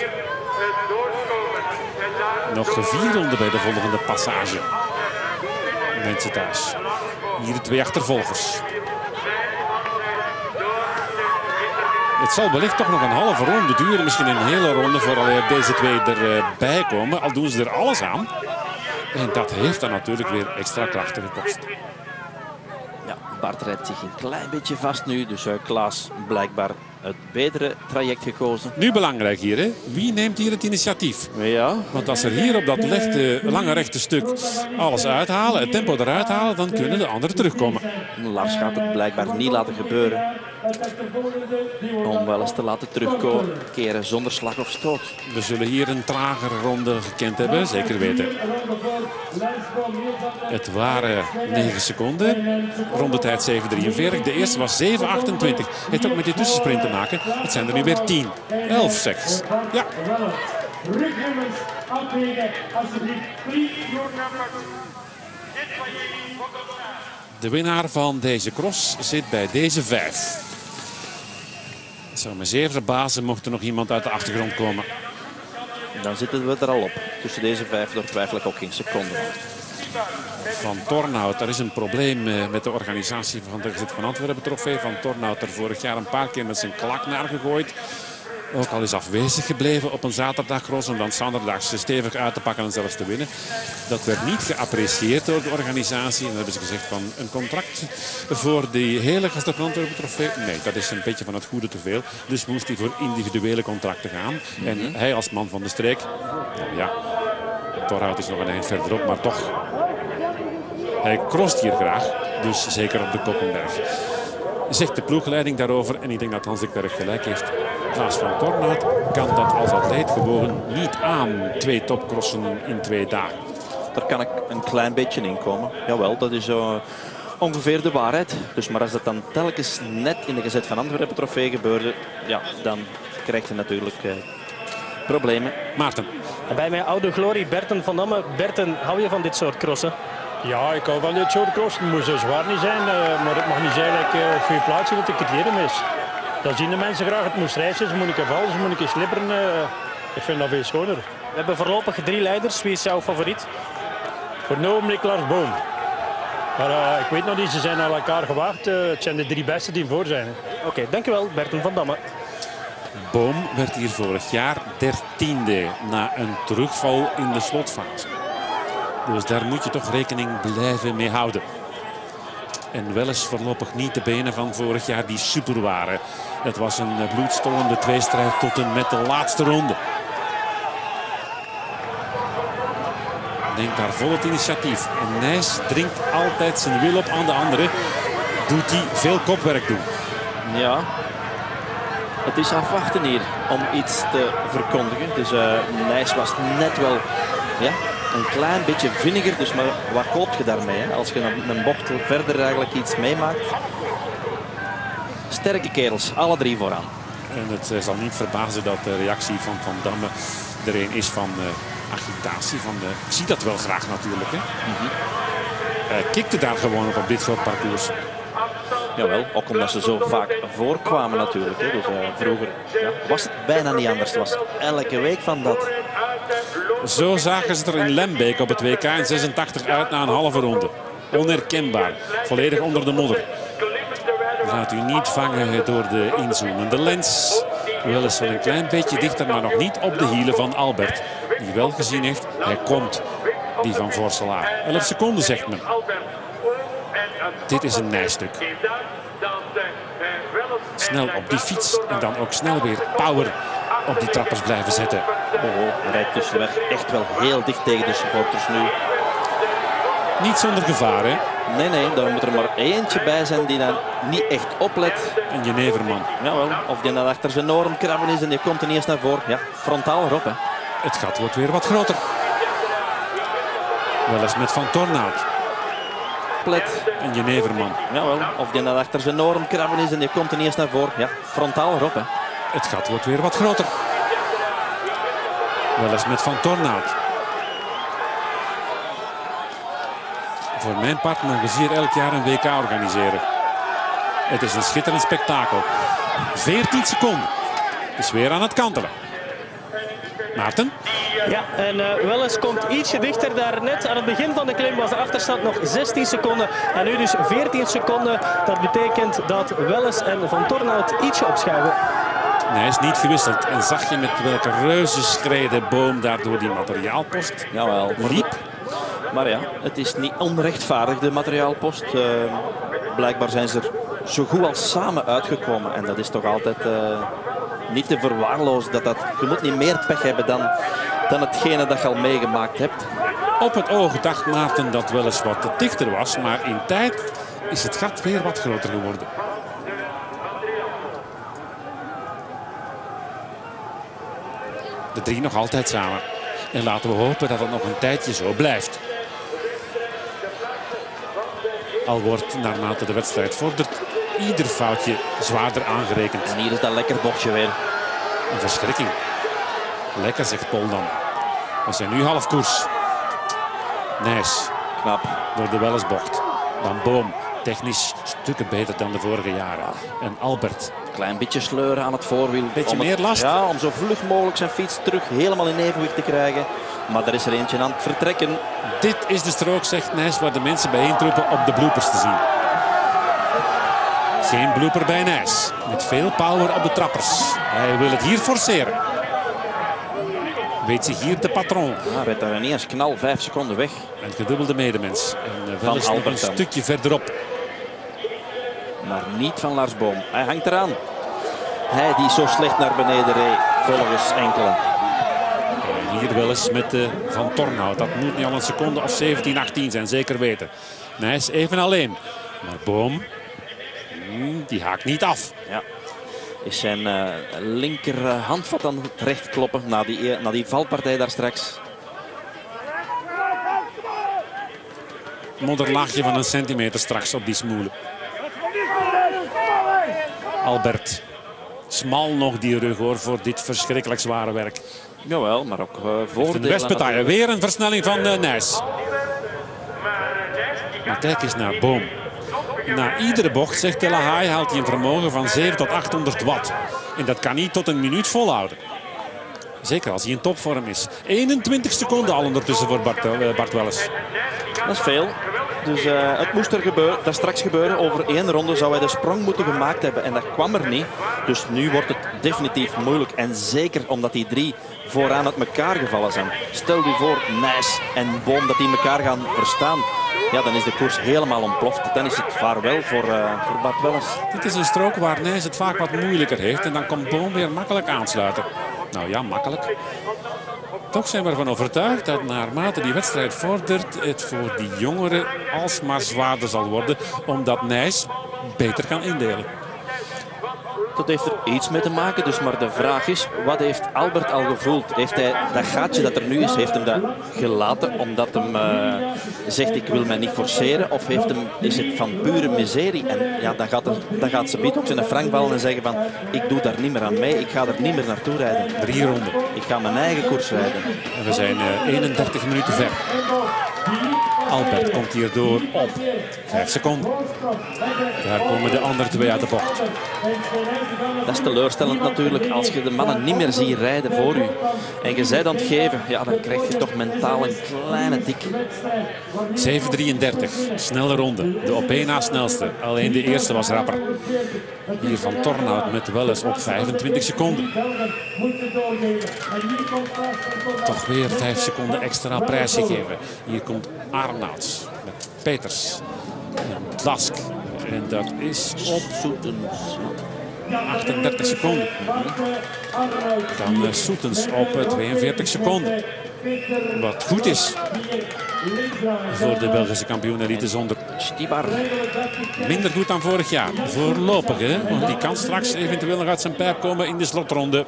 Nog vier ronden bij de volgende passage. Mensen thuis. Hier de twee achtervolgers. Het zal wellicht toch nog een halve ronde duren. Misschien een hele ronde voordat deze twee erbij komen. Al doen ze er alles aan. En dat heeft dan natuurlijk weer extra krachten gekost. Ja, Bart rijdt zich een klein beetje vast nu. Dus uh, Klaas blijkbaar het betere traject gekozen. Nu belangrijk hier, hè? Wie neemt hier het initiatief? Ja. Want als er hier op dat lichte, lange rechte stuk alles uithalen, het tempo eruit halen, dan kunnen de anderen terugkomen. Lars gaat het blijkbaar niet laten gebeuren. Om wel eens te laten terugkeren zonder slag of stoot. We zullen hier een tragere ronde gekend hebben, zeker weten. Het waren negen seconden. Rondetijd zeven drieënveertig. De eerste was zeven achtentwintig. Heeft ook met die tussensprint te maken. Het zijn er nu weer tien. elf seconds. Ja. De winnaar van deze cross zit bij deze vijf. Het zou me zeer verbazen mocht er nog iemand uit de achtergrond komen. Dan zitten we er al op. Tussen deze vijf, daar twijfel ik ook geen seconde aan. Van Tornhout, er is een probleem met de organisatie van de Gezet van Antwerpen trofee. Van Tornhout er vorig jaar een paar keer met zijn klak naar gegooid. Ook al is afwezig gebleven op een zaterdagcross om dan zondags stevig uit te pakken en zelfs te winnen. Dat werd niet geapprecieerd door de organisatie. En dan hebben ze gezegd van een contract voor die hele Gezet van Antwerpen trofee. Nee, dat is een beetje van het goede te veel. Dus moest hij voor individuele contracten gaan. En mm-hmm. hij als man van de streek, nou ja, Torhout is nog een eind verderop, maar toch. Hij crost hier graag, dus zeker op de Koppenberg. Zegt de ploegleiding daarover, en ik denk dat Hans de Klerk gelijk heeft. Klaas van Tornhout kan dat als atleet gewoon niet aan. Twee topcrossen in twee dagen. Daar kan ik een klein beetje in komen. Jawel, dat is uh, ongeveer de waarheid. Dus, maar als dat dan telkens net in de Gezet van Antwerpen trofee gebeurde, ja, dan krijg je natuurlijk uh, problemen. Maarten. En bij mijn oude glorie Berten van Damme. Berten, hou je van dit soort crossen? Ja, ik hou van dit soort crossen. Het moet zo zwaar niet zijn, uh, maar het mag niet zijn dat ik uh, op veel plaatsen dat ik het hier mis. Dan zien de mensen graag. Het moet strijd zijn, ze moeten een keer vallen, ze moeten een keer slipperen. Uh, ik vind dat veel schoner. We hebben voorlopig drie leiders. Wie is jouw favoriet? Voor nu ogenblik Lars Boom. Maar uh, ik weet nog niet, ze zijn aan elkaar gewaagd. Uh, het zijn de drie beste die voor zijn. Oké, okay, dankjewel Berten van Damme. Boom werd hier vorig jaar dertiende na een terugval in de slotfase. Dus daar moet je toch rekening blijven mee houden. En wel eens voorlopig niet de benen van vorig jaar die super waren. Het was een bloedstollende tweestrijd tot en met de laatste ronde. Neemt daar vol het initiatief. En Nijs dringt altijd zijn wil op aan de andere. Doet hij veel kopwerk doen. Ja. Het is afwachten hier om iets te verkondigen. Dus uh, Nijs was net wel ja, een klein beetje vinniger. Dus maar wat koop je daarmee? Hè? Als je een, een bocht verder eigenlijk iets meemaakt. Sterke kerels, alle drie vooraan. En het zal niet verbazen dat de reactie van Van Damme er een is van uh, agitatie. Van de, ik zie dat wel graag natuurlijk. Hè? Mm-hmm. Hij kikte daar gewoon op op dit soort parcours. Jawel, ook omdat ze zo vaak voorkwamen natuurlijk. Hè. Dus uh, vroeger ja, was het bijna niet anders. Het was elke week van dat. Zo zagen ze er in Lembeek op het W K in zesentachtig uit na een halve ronde. Onherkenbaar. Volledig onder de modder. Laat u niet vangen door de inzoomende lens. Weliswaar een klein beetje dichter, maar nog niet op de hielen van Albert. Die wel gezien heeft, hij komt. Die van Vorselaar. elf seconden zegt men. Dit is een nijstuk. Snel op die fiets en dan ook snel weer power op die trappers blijven zetten. Oh, hij rijdt tussenweg echt wel heel dicht tegen de supporters nu. Niet zonder gevaar, hè? Nee, nee, daar moet er maar eentje bij zijn die dan niet echt oplet. Een Jeneverman. Jawel, of die dan achter zijn oren krabben is en die komt er niet eens naar voren. Ja, frontaal erop, hè. Het gat wordt weer wat groter. Wel eens met Van Tornhout. Oplet. Een Jeneverman. Jawel, of die dan achter zijn oren krabben is en die komt er niet eens naar voren. Ja, frontaal erop, hè. Het gat wordt weer wat groter. Wel eens met Van Tornhout. Voor mijn part mogen ze hier elk jaar een W K organiseren. Het is een schitterend spektakel. veertien seconden. Het is weer aan het kantelen. Maarten? Ja, en uh, Welles komt ietsje dichter. Daar net aan het begin van de klim was de achterstand nog zestien seconden. En nu dus veertien seconden. Dat betekent dat Welles en Van Tornhout ietsje opschuiven. Nee, hij is niet gewisseld. En zag je met welke reuzenschreden Boom daar door die materiaalpost Jawel. liep? Maar ja, het is niet onrechtvaardig, de materiaalpost. Uh, blijkbaar zijn ze er zo goed als samen uitgekomen. En dat is toch altijd uh, niet te verwaarlozen. Dat dat, je moet niet meer pech hebben dan, dan hetgene dat je al meegemaakt hebt. Op het oog dacht Maarten dat wel eens wat dichter was. Maar in tijd is het gat weer wat groter geworden. De drie nog altijd samen. En laten we hopen dat het nog een tijdje zo blijft. Al wordt naarmate de wedstrijd vordert ieder foutje zwaarder aangerekend. En hier is dat lekker bochtje weer. Een verschrikking. Lekker, zegt Pol dan. We zijn nu half koers. Nijs. Knap. Door de Wellesbocht. Dan Boom. Technisch stukken beter dan de vorige jaren. En Albert. Klein beetje sleuren aan het voorwiel. Beetje om het, meer last. Ja, om zo vlug mogelijk zijn fiets terug helemaal in evenwicht te krijgen. Maar er is er eentje aan het vertrekken. Dit is de strook, zegt Nijs, waar de mensen bijeentroepen op de bloopers te zien. Geen blooper bij Nijs. Met veel power op de trappers. Hij wil het hier forceren. Weet zich hier de patron. Hij rijdt daar niet eens knal vijf seconden weg. Een gedubbelde medemens. En uh, wel eens nog een Albert dan. stukje verderop. Maar niet van Lars Boom. Hij hangt eraan. Hij die zo slecht naar beneden reed, volgens enkelen. En hier wel eens met uh, Van Tornhout. Dat moet niet al een seconde of zeventien, achttien zijn, zeker weten. Nijs even alleen. Maar Boom, hmm, die haakt niet af. Ja. Is zijn uh, linker uh, handvat aan het recht kloppen na die, na die valpartij daar straks. Modderlaagje van een centimeter straks op die smoelen. Albert. Smal nog die rug hoor voor dit verschrikkelijk zware werk. Jawel, maar ook uh, voor de Westbetaille. Weer een versnelling van uh, Nijs. Maar kijk eens naar Boom. Na iedere bocht, zegt De La Haye, haalt hij een vermogen van zevenhonderd tot achthonderd watt. En dat kan niet tot een minuut volhouden. Zeker als hij in topvorm is. eenentwintig seconden al ondertussen voor Bart, uh, Bart Welles. Dat is veel. Dus uh, het moest er gebeuren, dat straks gebeuren. Over één ronde zou hij de sprong moeten gemaakt hebben. En dat kwam er niet. Dus nu wordt het definitief moeilijk. En zeker omdat die drie vooraan uit elkaar gevallen zijn. Stel je voor, Nijs en Boom, dat die elkaar gaan verstaan. Ja, dan is de koers helemaal ontploft. Dan is het vaarwel voor, uh, voor Bart Welles. Dit is een strook waar Nijs het vaak wat moeilijker heeft. En dan komt Boom weer makkelijk aansluiten. Nou ja, makkelijk. Toch zijn we ervan overtuigd dat naarmate die wedstrijd vordert, het voor die jongeren alsmaar zwaarder zal worden. Omdat Nijs beter kan indelen. Dat heeft er iets mee te maken. Dus maar de vraag is, wat heeft Albert al gevoeld? Heeft hij dat gaatje dat er nu is, heeft hem dat gelaten omdat hem uh, zegt ik wil mij niet forceren? Of heeft hem, is het van pure miserie? En ja, dan gaat, er, dan gaat ze biedt ook zijn frank ballen en zeggen van ik doe daar niet meer aan mee. Ik ga er niet meer naartoe rijden. Drie ronden. Ik ga mijn eigen koers rijden. En we zijn uh, eenendertig minuten ver. Albert komt hierdoor op vijf seconden. Daar komen de andere twee uit de bocht. Dat is teleurstellend natuurlijk als je de mannen niet meer ziet rijden voor u. En je zijt aan het geven, ja, dan krijg je toch mentaal een kleine tik. zeven drieëndertig, snelle ronde. De op één na snelste. Alleen de eerste was rapper. Hier van Tornhout met Welles op vijfentwintig seconden. Toch weer vijf seconden extra prijs gegeven. Hier komt Arnouds met Peters en Blask. En dat is op Soetens. achtendertig seconden. Dan uh, Soetens op uh, tweeënveertig seconden. Wat goed is voor de Belgische kampioen elite zonder. Stibar. Minder goed dan vorig jaar. Voorlopig, hè? Want die kan straks eventueel nog uit zijn pijp komen in de slotronde.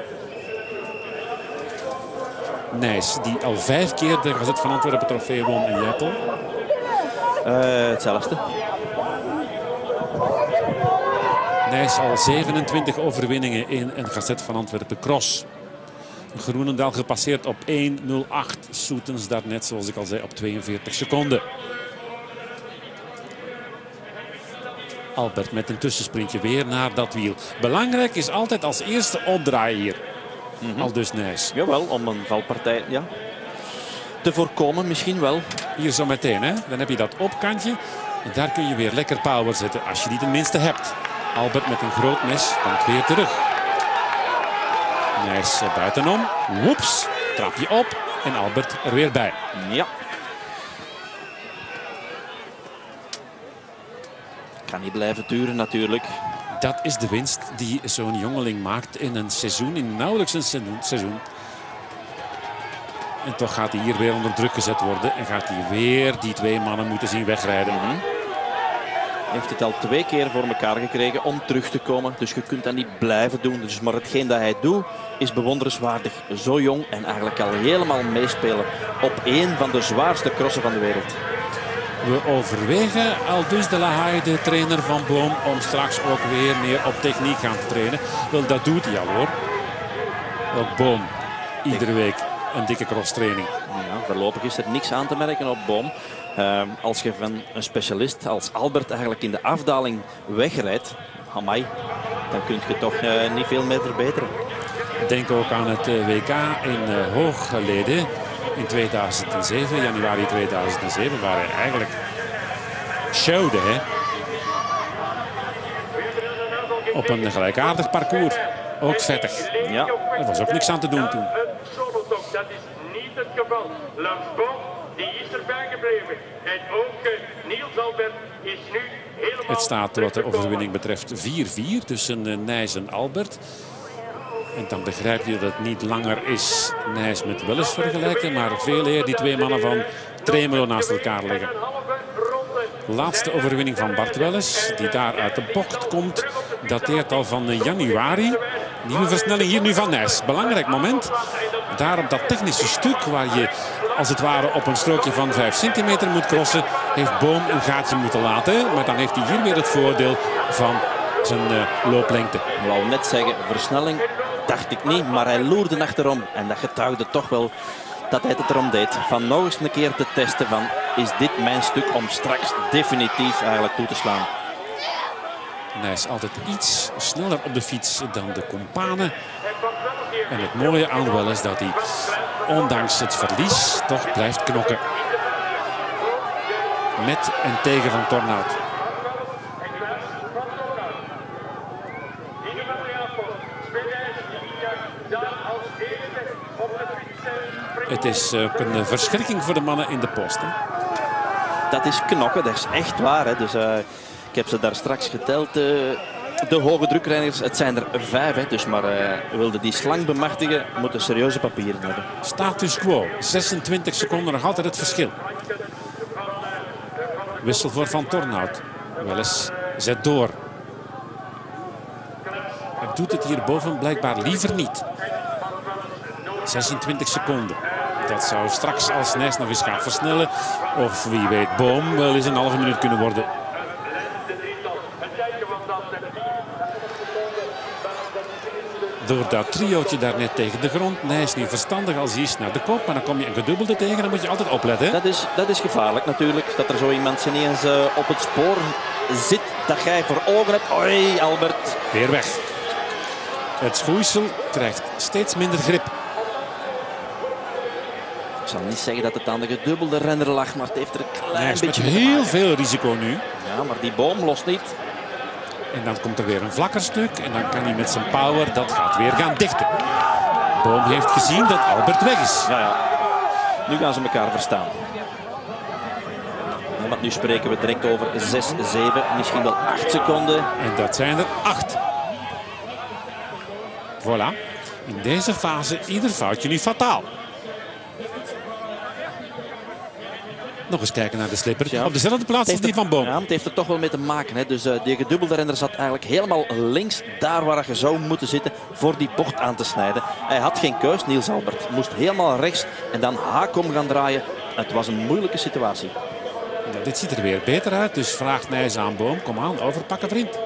Nijs, die al vijf keer de Gazet van Antwerpen trofee won in Jijpel. Uh, hetzelfde. Nijs al zevenentwintig overwinningen in een Gazet van Antwerpen cross. Groenendaal gepasseerd op één nul acht. Soetens daarnet, zoals ik al zei, op tweeënveertig seconden. Albert met een tussensprintje weer naar dat wiel. Belangrijk is altijd als eerste opdraaien hier. Mm-hmm. Al dus Nijs. Jawel, om een valpartij ja, te voorkomen misschien wel. Hier zo meteen, hè? Dan heb je dat opkantje. En daar kun je weer lekker power zetten als je die tenminste hebt. Albert met een groot mes komt weer terug. Nijs buitenom. Woeps, trap je op. En Albert er weer bij. Ja. Kan niet blijven duren natuurlijk. Dat is de winst die zo'n jongeling maakt in een seizoen, in nauwelijks een seizoen. En toch gaat hij hier weer onder druk gezet worden. En gaat hij weer die twee mannen moeten zien wegrijden. Mm-hmm. Hij heeft het al twee keer voor elkaar gekregen om terug te komen. Dus je kunt dat niet blijven doen. Dus maar hetgeen dat hij doet is bewonderenswaardig. Zo jong en eigenlijk al helemaal meespelen op één van de zwaarste crossen van de wereld. We overwegen al dus de La Haye, de trainer van Boom, om straks ook weer meer op techniek gaan te trainen. Wel, dat doet hij al hoor. Ook Boom, iedere week een dikke crosstraining. Ja, voorlopig is er niks aan te merken op Boom. Uh, als je van een specialist als Albert eigenlijk in de afdaling wegrijdt, amai, dan kun je toch uh, niet veel meer verbeteren. Denk ook aan het uh, W K in uh, Hooggeleden. In tweeduizend zeven, januari tweeduizend zeven, waar hij eigenlijk showde. Hè? Op een gelijkaardig parcours. Ook vettig. Ja. Er was ook niks aan te doen toen. Dat is niet het geval. Lars Boom, die is erbij gebleven. En ook uh, Niels Albert is nu helemaal... Het staat wat de overwinning betreft vier vier tussen uh, Nijs en Albert. En dan begrijp je dat het niet langer is Nijs met Welles vergelijken, maar veel eer die twee mannen van Tremelo naast elkaar liggen. Laatste overwinning van Bart Welles, die daar uit de bocht komt, dateert al van januari. Nieuwe versnelling hier nu van Nijs. Belangrijk moment. Daar op dat technische stuk waar je als het ware op een strookje van vijf centimeter moet crossen, heeft Boom een gaatje moeten laten. Maar dan heeft hij hier weer het voordeel van zijn uh, looplengte. Ik wou net zeggen, versnelling dacht ik niet, maar hij loerde achterom. En dat getuigde toch wel dat hij het erom deed. Van nog eens een keer te testen van, is dit mijn stuk om straks definitief eigenlijk toe te slaan. Nijs altijd iets sneller op de fiets dan de companen. En het mooie aan wel is dat hij, ondanks het verlies, toch blijft knokken. Met en tegen Van Tornhout. Het is ook een verschrikking voor de mannen in de post. Hè? Dat is knokken, dat is echt waar. Hè. Dus, uh, ik heb ze daar straks geteld. Uh, de hoge drukrijders, het zijn er vijf. Hè. Dus maar uh, wilden die slang bemachtigen, moeten serieuze papieren hebben. Status quo. zesentwintig seconden nog altijd het verschil. Wissel voor Van Tornhout. Welles zet door. Hij doet het hierboven blijkbaar liever niet. zesentwintig seconden. Dat zou straks als Nijs nog eens gaat versnellen. Of wie weet Boom wel eens een halve minuut kunnen worden. door dat triootje daarnet tegen de grond. Nijs niet verstandig als hij is naar de kop. Maar dan kom je een gedubbelde tegen. Dan moet je altijd opletten. Dat is, dat is gevaarlijk natuurlijk. Dat er zo iemand ineens uh, op het spoor zit. Dat jij voor ogen hebt. Oei, Albert. Weer weg. Het schoeisel krijgt steeds minder grip. Ik zal niet zeggen dat het aan de gedubbelde renner lag. Maar het heeft er een klein Nijs beetje met heel veel risico nu. Ja, maar die boom lost niet. En dan komt er weer een vlakker stuk. En dan kan hij met zijn power, dat gaat weer gaan dichten. Boom heeft gezien dat Albert weg is. Ja, ja. Nu gaan ze elkaar verstaan. Ja, want nu spreken we direct over zes, zeven, misschien wel acht seconden. En dat zijn er acht. Voilà. In deze fase ieder foutje nu fataal. Nog eens kijken naar de slipper. Ja. Op dezelfde plaats als die van Boom. Ja, het heeft er toch wel mee te maken. Hè. Dus uh, die gedubbelde renner zat eigenlijk helemaal links. Daar waar je zou moeten zitten voor die bocht aan te snijden. Hij had geen keus, Niels Albert. Moest helemaal rechts en dan haakom gaan draaien. Het was een moeilijke situatie. Ja, dit ziet er weer beter uit. Dus vraagt Nijs aan Boom. Kom aan, overpakken vriend.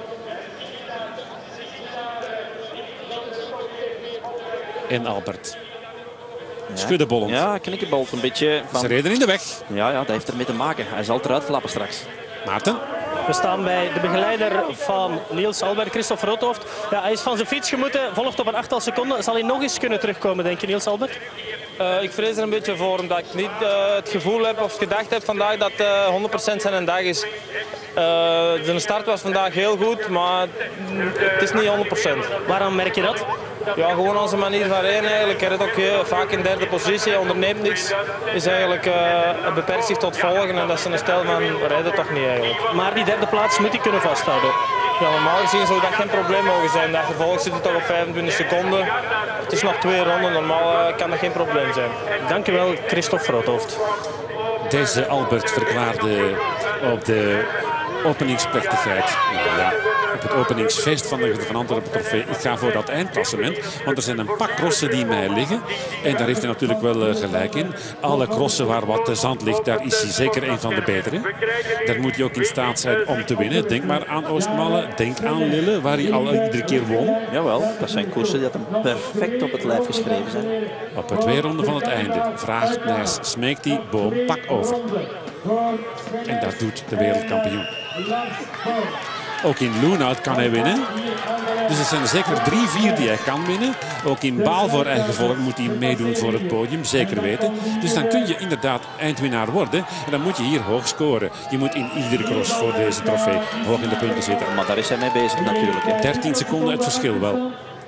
En Albert. Ja. Schuddenbollend. Ja, knikkenbolt een beetje. Van... Ze reden in de weg. Ja, ja, dat heeft ermee te maken. Hij zal eruit flappen straks. Maarten. We staan bij de begeleider van Niels Albert, Christophe Roodhoofd. Ja, hij is van zijn fiets gemoeten, volgt op een achttal seconden. Zal hij nog eens kunnen terugkomen, denk je, Niels Albert? Uh, ik vrees er een beetje voor, omdat ik niet uh, het gevoel heb of gedacht heb vandaag dat uh, honderd procent zijn dag is. Uh, de start was vandaag heel goed, maar het is niet honderd procent. Waarom merk je dat? Ja, gewoon onze manier van rijden eigenlijk. Hij rijdt ook heel, vaak in derde positie, onderneemt niks. Is eigenlijk uh, beperkt zich tot volgen en dat is een stijl van rijden toch niet eigenlijk. Maar die derde plaats moet hij kunnen vasthouden. Ja, normaal gezien zou dat geen probleem mogen zijn. Dat gevolg zit het toch op vijfentwintig seconden. Het is nog twee ronden, normaal uh, kan dat geen probleem zijn. Dank u wel, Christophe Roodhoofd. Deze Albert verklaarde op de openingsplechtigheid, nou ja, op het openingsfeest van de Van Antwerpen Trofee, ik ga voor dat eindklassement, want er zijn een pak crossen die mij liggen en daar heeft hij natuurlijk wel uh, gelijk in. Alle crossen waar wat zand ligt, daar is hij zeker een van de betere. Daar moet hij ook in staat zijn om te winnen. Denk maar aan Oostmalle, denk aan Lille, waar hij al iedere keer won. Jawel, dat zijn koersen die hem perfect op het lijf geschreven zijn. Op het twee ronden van het einde vraagt Nijs, smeekt hij Boom, pak over. En dat doet de wereldkampioen. Ook in Loenhout kan hij winnen. Dus er zijn er zeker drie, vier die hij kan winnen. Ook in Baal voor eigen volk moet hij meedoen voor het podium, zeker weten. Dus dan kun je inderdaad eindwinnaar worden. En dan moet je hier hoog scoren. Je moet in iedere cross voor deze trofee hoog in de punten zitten. Maar daar is hij mee bezig natuurlijk. Hè. dertien seconden het verschil wel.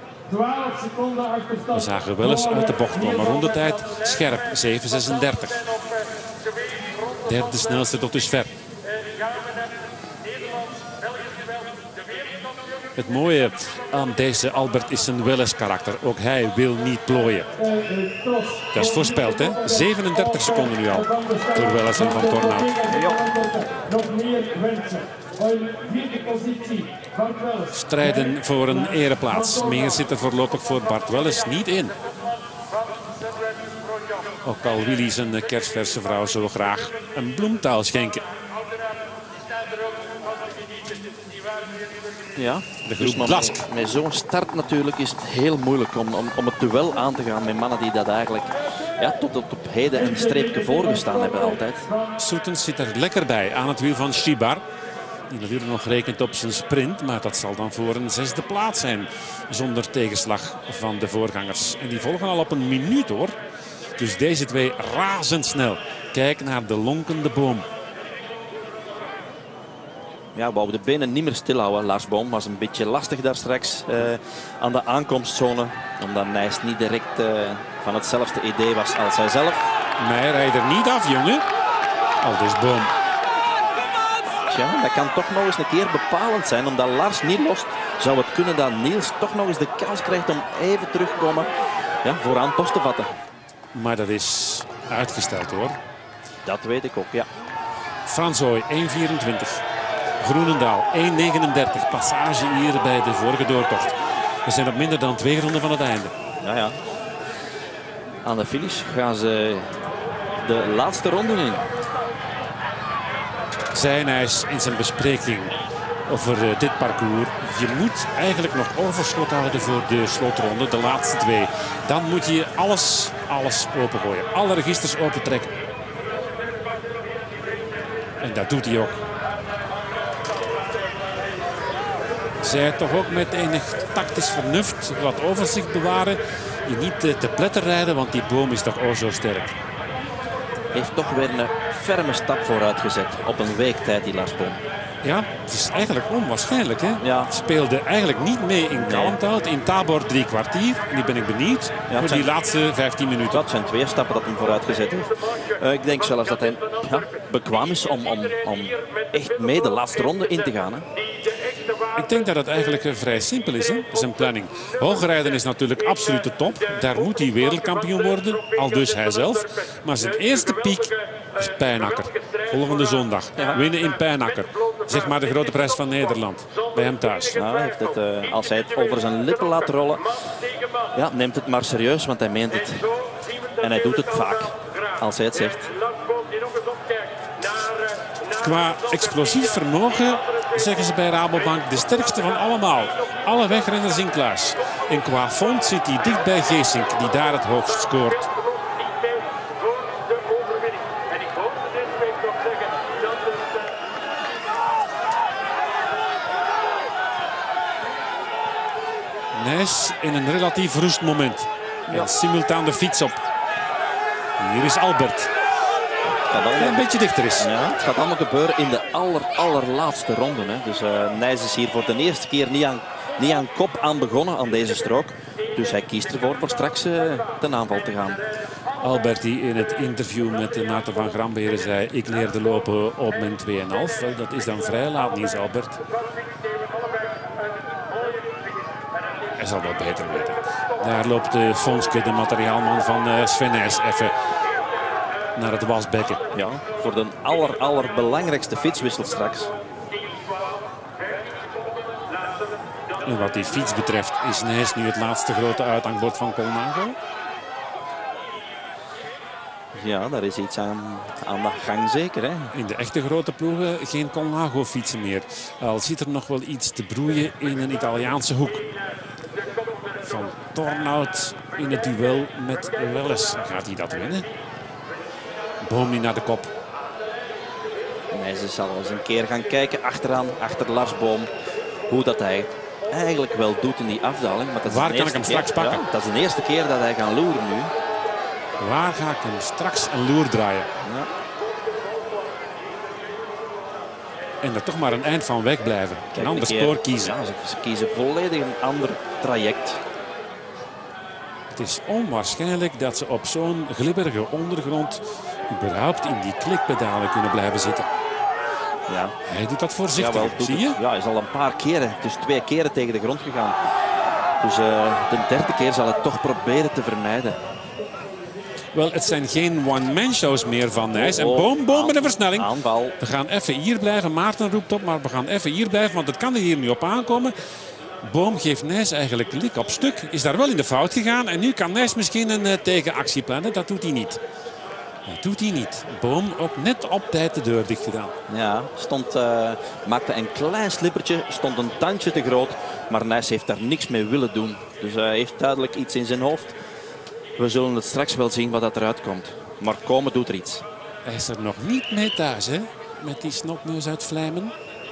We zagen wel eens uit de bocht komen. Rondetijd scherp, zeven zesendertig. Derde snelste tot dusver. Het mooie aan deze Albert is zijn Welles karakter. Ook hij wil niet plooien. Dat is voorspeld, hè? zevenendertig seconden nu al. Door Welles en Van Tornout. Strijden voor een ereplaats. Meer zit er voorlopig voor Bart Welles niet in. Ook al wil hij zijn kerstverse vrouw zo graag een bloemtaal schenken. Ja, de groep dus Blask. Met, met zo'n start natuurlijk is het heel moeilijk om, om, om het duel aan te gaan met mannen die dat eigenlijk ja, tot op, op heden een streepje voorgestaan hebben altijd. Soetens zit er lekker bij aan het wiel van Skibar. Die natuurlijk nog rekent op zijn sprint, maar dat zal dan voor een zesde plaats zijn. Zonder tegenslag van de voorgangers. En die volgen al op een minuut hoor. Dus deze twee razendsnel. Kijk naar de lonkende Boom. Ja, wou de benen niet meer stilhouden. Lars Boom was een beetje lastig daar straks uh, aan de aankomstzone. Omdat Nijs niet direct uh, van hetzelfde idee was als hij zelf. Maar hij rijdt er niet af, jongen. Al dus Boom. Tja, dat kan toch nog eens een keer bepalend zijn. Omdat Lars niet lost, zou het kunnen dat Niels toch nog eens de kans krijgt om even terugkomen ja, vooraan post te vatten. Maar dat is uitgesteld hoor. Dat weet ik ook, ja. Fransoy één vierentwintig. Groenendaal één negenendertig. Passage hier bij de vorige doortocht. We zijn op minder dan twee ronden van het einde. Ja, ja. Aan de finish gaan ze de laatste ronde in. Zei Nijs in zijn bespreking over uh, dit parcours. Je moet eigenlijk nog overschot houden voor de slotronde, de laatste twee. Dan moet je alles, alles opengooien. Alle registers opentrekken. En dat doet hij ook. Zij toch ook met enig tactisch vernuft wat overzicht bewaren. Je niet uh, te pletter rijden, want die boom is toch ook zo sterk. Heeft toch weer een ferme stap vooruit gezet op een week tijd, die Lars Boom. Ja, het is eigenlijk onwaarschijnlijk. Hè? Ja. Speelde eigenlijk niet mee in Kalmthout. In Tabor drie kwartier. En nu ben ik benieuwd Ja, voor zijn, die laatste vijftien minuten. Dat zijn twee stappen dat hij vooruit gezet heeft. Uh, ik denk zelfs dat hij ja, bekwaam is om, om, om echt mee de laatste ronde in te gaan. Hè. Ik denk dat het eigenlijk uh, vrij simpel is, hè? Zijn planning. Hoogrijden is natuurlijk absoluut de top. Daar moet hij wereldkampioen worden. Al dus hij zelf. Maar zijn eerste piek is Pijnakker. Volgende zondag. Ja. Winnen in Pijnakker. Zeg maar de grote prijs van Nederland. Bij hem thuis. Ja, hij heeft het, uh, als hij het over zijn lippen laat rollen, ja, neemt het maar serieus, want hij meent het. En hij doet het vaak, als hij het zegt. Qua explosief vermogen zeggen ze bij Rabobank de sterkste van allemaal. Alle wegrenners in kluis. En qua fond zit hij dicht bij Geesink, die daar het hoogst scoort. Nijs in een relatief rustmoment. En ja. simultaan de fiets op. Hier is Albert. Die een beetje dichter is. Ja, het gaat allemaal gebeuren in de aller, allerlaatste ronde. Hè. Dus uh, Nijs is hier voor de eerste keer niet aan, niet aan kop aan begonnen aan deze strook. Dus hij kiest ervoor voor straks uh, ten aanval te gaan. Albert die in het interview met Maarten van Gramberen zei: ik leerde lopen op mijn twee komma vijf. Wel, dat is dan vrij laat, Niels Albert. Hij zal wel beter weten. Daar loopt uh, Fonske, de materiaalman van uh, Sven Nijs, even naar het wasbekken. Ja, voor de aller, allerbelangrijkste fietswissel straks. En wat die fiets betreft is Nijs nu het laatste grote uithangbord van Colnago. Ja, daar is iets aan, aan de gang zeker. Hè? In de echte grote ploegen geen Colnago fietsen meer. Al zit er nog wel iets te broeien in een Italiaanse hoek. Van Tornhout in het duel met Welles. Gaat hij dat winnen? Boom niet naar de kop. Nijs zal eens een keer gaan kijken achteraan, achter Lars Boom. Hoe dat hij eigenlijk wel doet in die afdaling. Maar dat is Waar de kan ik hem keer, straks pakken? Ja, dat is de eerste keer dat hij gaat loeren nu. Waar ga ik hem straks een loer draaien? Ja. En er toch maar een eind van weg blijven. Een ander spoor kiezen. Ja, ze, ze kiezen volledig een ander traject. Het is onwaarschijnlijk dat ze op zo'n glibberige ondergrond überhaupt in die klikpedalen kunnen blijven zitten. Ja. Hij doet dat voorzichtig, Jawel, doet zie je? Het. Ja, hij is al een paar keren, dus twee keren tegen de grond gegaan. Dus uh, de derde keer zal het toch proberen te vermijden. Wel, het zijn geen one-man shows meer van Nijs. En Oh, boom, boom aan, met een versnelling. Aanval. We gaan even hier blijven. Maarten roept op, maar we gaan even hier blijven, want het kan er hier nu op aankomen. Boom geeft Nijs eigenlijk lik op stuk. Is daar wel in de fout gegaan. En nu kan Nijs misschien een uh, tegenactie plannen. Dat doet hij niet. Dat doet hij niet. Boom ook net op tijd de deur dicht gedaan. Ja, stond, uh, maakte een klein slippertje. Stond een tandje te groot. Maar Nijs heeft daar niks mee willen doen. Dus hij heeft duidelijk iets in zijn hoofd. We zullen het straks wel zien wat dat eruit komt. Maar komen doet er iets. Hij is er nog niet mee thuis, hè? Met die snotneus uit Vlijmen.